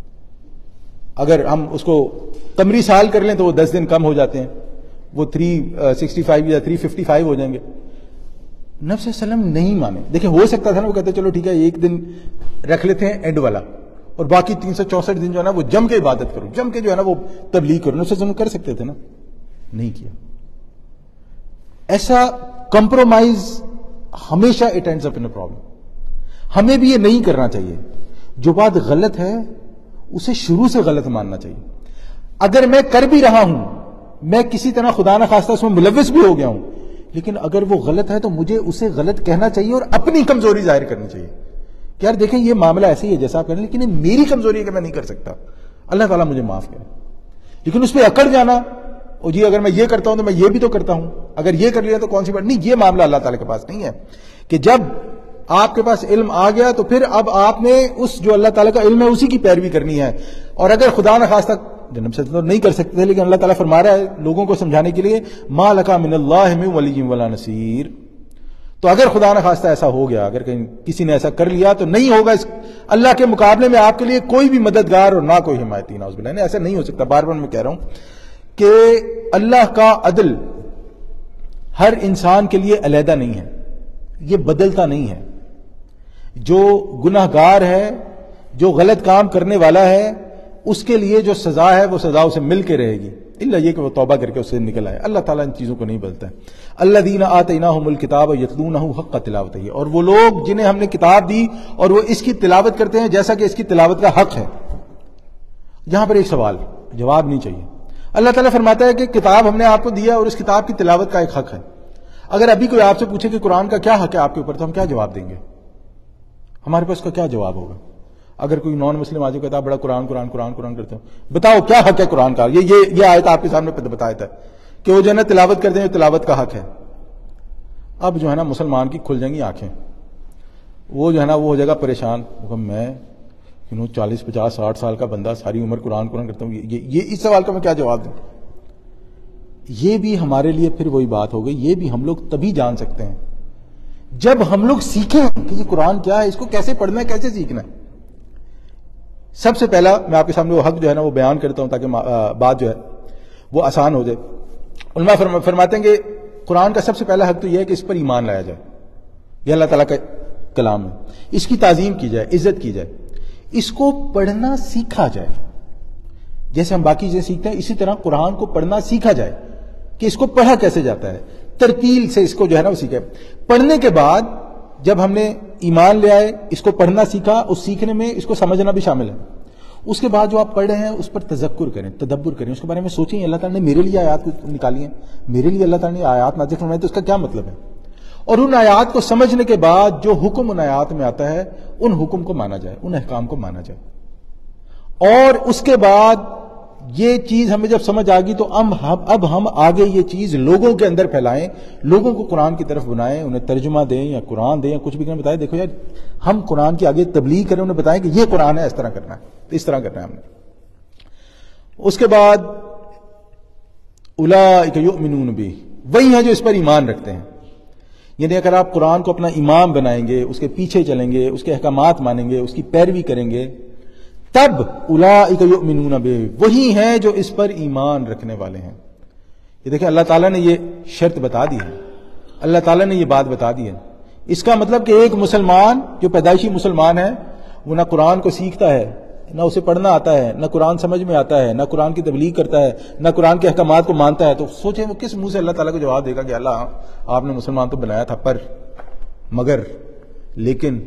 اگر ہم اس کو قمری سال کر لیں تو وہ دس دن کم ہو جاتے ہیں، وہ تھری سکسٹی فائیو یا تھری ففٹی فائیو ہو جائیں گے۔ نبی صلی اللہ علیہ وسلم نہیں مانے۔ دیکھیں ہو سکتا تھا نا وہ کہتے چلو ٹھیک ہے ایک دن رکھ لیتے ہیں اینڈ والا، اور باقی تین سو چونسٹھ دن جو ہے نا وہ جم کے عبادت کرو، جم کے جو ہے نا وہ تبلیغ کرو۔ نبی صلی اللہ علیہ وسلم کر سکتے تھے نا، نہیں کیا۔ ایسا کمپرومائز ہمیشہ it ends up in a problem. ہمیں بھی یہ نہیں کرنا چاہیے۔ جو بات غلط ہے اسے شروع سے غلط ماننا چاہیے۔ اگر میں کر بھی رہا ہوں، میں کسی طرح خدا نہ خواستہ اس میں ملوث بھی ہو گیا ہوں، لیکن اگر وہ غلط ہے تو مجھے اسے غلط کہنا چاہیے اور اپنی کمزوری ظاہر کرنی چاہیے کہ یار دیکھیں یہ معاملہ ایسے ہی ہے جیسا آپ کہہ رہے ہیں، لیکن یہ میری کمزوری ہے کہ میں نہیں کر سکتا، اللہ تعالیٰ مجھے معاف کرے۔ لیکن اس پہ اکڑ جانا، اور جی اگر میں یہ کرتا ہوں تو میں یہ بھی تو کرتا ہوں، اگر یہ کر لیا تو کون سی بات نہیں، یہ معاملہ اللہ تعالیٰ کے پاس نہیں ہے کہ جب آپ کے پاس علم آ گیا تو پھر اب آپ نے اس جو اللہ تعالیٰ کا علم ہے اسی کی پیروی کرنی ہے۔ اور اگر خدا نہ خواستہ جنم سے تو نہیں کر سکتے تھے، لیکن اللہ تعالیٰ فرما رہا ہے لوگوں کو سمجھانے کے لیے ما لک من اللہ من ولی ولا نصیر، تو اگر خدا نہ خواستہ ایسا ہو گیا، اگر کہیں کسی نے ایسا کر لیا تو نہیں ہوگا اس اللہ کے مقابلے میں آپ کے لیے کوئی بھی مددگار اور نہ کوئی حمایتی، نعوذ باللہ، نہیں ایسا نہیں ہو سکتا۔ بار بار میں کہہ رہا ہوں کہ اللہ کا عدل ہر انسان کے لیے علیحدہ نہیں ہے، یہ بدلتا نہیں ہے۔ جو گناہ گار ہے، جو غلط کام کرنے والا ہے، اس کے لیے جو سزا ہے وہ سزا اسے مل کے رہے گی، الا یہ کہ وہ توبہ کر کے اس سے نکل آئے۔ اللہ تعالیٰ ان چیزوں کو نہیں بدلتا ہے۔ الذین آتیناہم الکتاب یتلونہ حق تلاوتہ، اور وہ لوگ جنہیں ہم نے کتاب دی اور وہ اس کی تلاوت کرتے ہیں جیسا کہ اس کی تلاوت کا حق ہے۔ یہاں پر ایک سوال جواب نہیں چاہیے۔ اللہ تعالیٰ فرماتا ہے کہ کتاب ہم نے آپ کو دیا اور اس کتاب کی تلاوت کا ایک حق ہے۔ اگر ابھی کوئی آپ سے پوچھے کہ قرآن کا کیا حق ہے آپ کے اوپر، تو ہم کیا جواب دیں گے؟ ہمارے پاس کا کیا جواب ہوگا؟ اگر کوئی نان مسلم آج کہتا ہے بڑا قرآن قرآن قرآن قرآن کرتے ہو، بتاؤ کیا حق ہے قرآن کا؟ یہ یہ یہ آیت آپ کے سامنے بتایا تھا کہ وہ جو ہے نا تلاوت کرتے ہیں، تلاوت کا حق ہے۔ اب جو ہے نا مسلمان کی کھل جائیں گی آنکھیں، وہ جو ہے نا وہ ہو جائے گا پریشان، میں یو نو چالیس پچاس ساٹھ سال کا بندہ ساری عمر قرآن قرآن کرتا ہوں، یہ یہ اس سوال کا میں کیا جواب دوں؟ یہ بھی ہمارے لیے پھر وہی بات ہو گئی، یہ بھی ہم لوگ تبھی جان سکتے ہیں جب ہم لوگ سیکھیں کہ یہ قرآن کیا ہے، اس کو کیسے پڑھنا ہے، کیسے سیکھنا ہے۔ سب سے پہلا میں آپ کے سامنے وہ حق جو ہے نا وہ بیان کرتا ہوں تاکہ بات جو ہے وہ آسان ہو جائے۔ علماء فرماتے ہیں کہ قرآن کا سب سے پہلا حق تو یہ ہے کہ اس پر ایمان لایا جائے، یہ اللہ تعالیٰ کا کلام ہے، اس کی تعظیم کی جائے، عزت کی جائے، اس کو پڑھنا سیکھا جائے، جیسے ہم باقی چیزیں سیکھتے ہیں اسی طرح قرآن کو پڑھنا سیکھا جائے کہ اس کو پڑھا کیسے جاتا ہے، ترتیل سے اس کو جو ہے نا وہ سیکھے۔ پڑھنے کے بعد جب ہم نے ایمان لے آئے، اس کو پڑھنا سیکھا، اس سیکھنے میں اس کو سمجھنا بھی شامل ہے۔ اس کے بعد جو آپ پڑھ رہے ہیں اس پر تذکر کریں، تدبر کریں، اس کے بارے میں سوچیں اللہ تعالیٰ نے میرے لیے آیات نکالی ہیں، میرے لیے اللہ تعالیٰ نے آیات نازل فرمائی تو اس کا کیا مطلب ہے، اور ان آیات کو سمجھنے کے بعد جو حکم ان آیات میں آتا ہے ان حکم کو مانا جائے، ان احکام کو مانا جائے. اور اس کے بعد یہ چیز ہمیں جب سمجھ آ گئی تو اب ہم آگے یہ چیز لوگوں کے اندر پھیلائیں، لوگوں کو قرآن کی طرف بنائیں، انہیں ترجمہ دیں یا قرآن دیں یا کچھ بھی کریں، بتائیں دیکھو یار ہم قرآن کی آگے تبلیغ کریں، انہیں بتائیں کہ یہ قرآن ہے، اس طرح کرنا ہے، اس طرح کرنا ہے ہم نے. اس کے بعد اولئک یؤمنون بہ، وہی ہیں جو اس پر ایمان رکھتے ہیں. یعنی اگر آپ قرآن کو اپنا امام بنائیں گے، اس کے پیچھے چلیں گے، اس کے احکامات مانیں گے، اس کی پیروی کریں گے، تب اولئک یؤمنون بہ، وہی ہیں جو اس پر ایمان رکھنے والے ہیں. یہ دیکھیں اللہ تعالیٰ نے یہ شرط بتا دی ہے، اللہ تعالیٰ نے یہ بات بتا دی ہے. اس کا مطلب کہ ایک مسلمان جو پیدائشی مسلمان ہے وہ نہ قرآن کو سیکھتا ہے، نہ اسے پڑھنا آتا ہے، نہ قرآن سمجھ میں آتا ہے، نہ قرآن کی تبلیغ کرتا ہے، نہ قرآن کے احکامات کو مانتا ہے، تو سوچیں وہ کس منہ سے اللہ تعالیٰ کو جواب دے گا کہ اللہ آپ نے مسلمان تو بنایا تھا پر مگر لیکن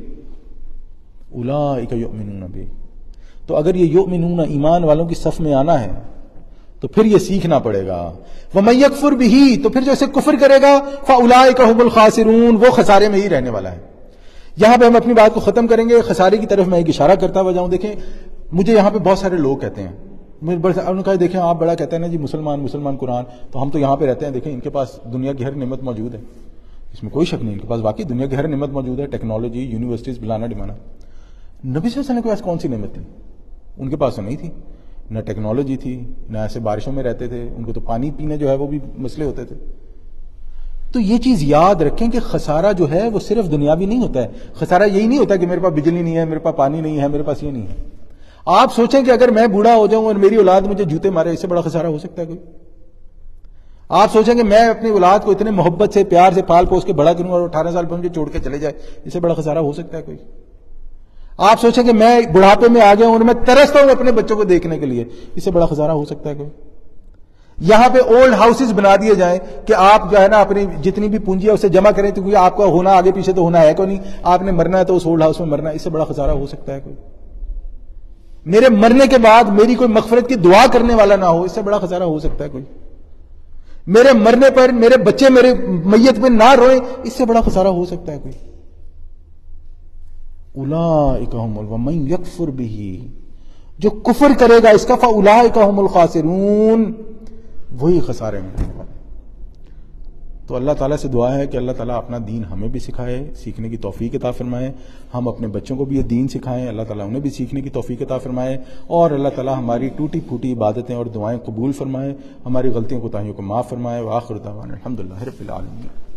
اولئک یؤمنون بہ. تو اگر یہ یؤمنون ایمان والوں کی صف میں آنا ہے تو پھر یہ سیکھنا پڑے گا. وَمَن یکفر بِہ، تو پھر جو اسے کفر کرے گا فَأُولَٰئِکَ هُمُ الْخَاسِرُونَ، وہ خسارے میں ہی رہنے والا ہے. یہاں پہ ہم اپنی بات کو ختم کریں گے. خسارے کی طرف میں ایک اشارہ کرتا ہوا جاؤں. دیکھیں مجھے یہاں پہ بہت سارے لوگ کہتے ہیں، انہوں نے کہا دیکھیں آپ بڑا کہتے ہیں نا جی مسلمان مسلمان قرآن، تو ہم تو یہاں پہ رہتے ہیں، دیکھیں ان کے پاس دنیا کی ہر نعمت موجود ہے، اس میں کوئی شک نہیں، ان کے پاس واقعی دنیا کی ہر نعمت موجود ہے، ٹیکنالوجی، یونیورسٹیز، بلانا ڈمانا. نبی صلی اللہ علیہ وسلم کے پاس کون سی نعمت تھی؟ ان کے پاس تو نہیں تھی، نہ ٹیکنالوجی تھی، نہ ایسے بارشوں میں رہتے تھے، ان کو تو پانی پینے جو ہے وہ بھی مسئلے ہوتے تھے. تو یہ چیز یاد رکھیں کہ خسارہ جو ہے وہ صرف دنیاوی نہیں ہوتا ہے. خسارہ یہی نہیں ہوتا کہ میرے پاس بجلی نہیں ہے، میرے پاس پانی نہیں ہے، میرے پاس یہ نہیں ہے. آپ سوچیں کہ اگر میں بوڑھا ہو جاؤں اور میری اولاد مجھے جوتے مارے، اس سے بڑا خسارہ ہو سکتا ہے کوئی؟ آپ سوچیں کہ میں اپنی اولاد کو اتنے محبت سے پیار سے پال پوس کے بڑا کروں اور اٹھارہ سال پہ مجھے چھوڑ کے چلے جائے، اس سے بڑا خسارہ ہو سکتا ہے کوئی؟ آپ سوچیں کہ میں بڑھاپے میں آ گیا ہوں اور میں ترستا ہوں اپنے بچوں کو دیکھنے کے لیے، اس سے بڑا خسارہ ہو سکتا ہے کوئی؟ یہاں پہ اولڈ ہاؤسز بنا دیے جائیں کہ آپ جو ہے نا اپنی جتنی بھی پونجی ہے اسے جمع کریں، کیونکہ آپ کا ہونا آگے پیچھے تو ہونا ہے کوئی نہیں، آپ نے مرنا ہے تو اس اولڈ ہاؤس میں مرنا ہے، اس سے بڑا خسارہ ہو سکتا ہے کوئی؟ میرے مرنے کے بعد میری کوئی مغفرت کی دعا کرنے والا نہ ہو، اس سے بڑا خسارہ ہو سکتا ہے کوئی؟ میرے مرنے پر میرے بچے میرے میت پہ نہ روئیں، اس سے بڑا خسارہ ہو سکتا ہے کوئی؟ اولئک هم ومن یکفر بہ، جو کفر کرے گا اس کا فاولئک هم الخاسرون، وہی خسارے میں رہنے والے. تو اللہ تعالیٰ سے دعا ہے کہ اللہ تعالیٰ اپنا دین ہمیں بھی سکھائے، سیکھنے کی توفیق عطا فرمائے، ہم اپنے بچوں کو بھی یہ دین سکھائیں، اللہ تعالیٰ انہیں بھی سیکھنے کی توفیق عطا فرمائے، اور اللہ تعالیٰ ہماری ٹوٹی پھوٹی عبادتیں اور دعائیں قبول فرمائے، ہماری غلطیوں کوتاہیوں کو معاف فرمائے. وآخر دعوانا الحمدللہ رب العالمین.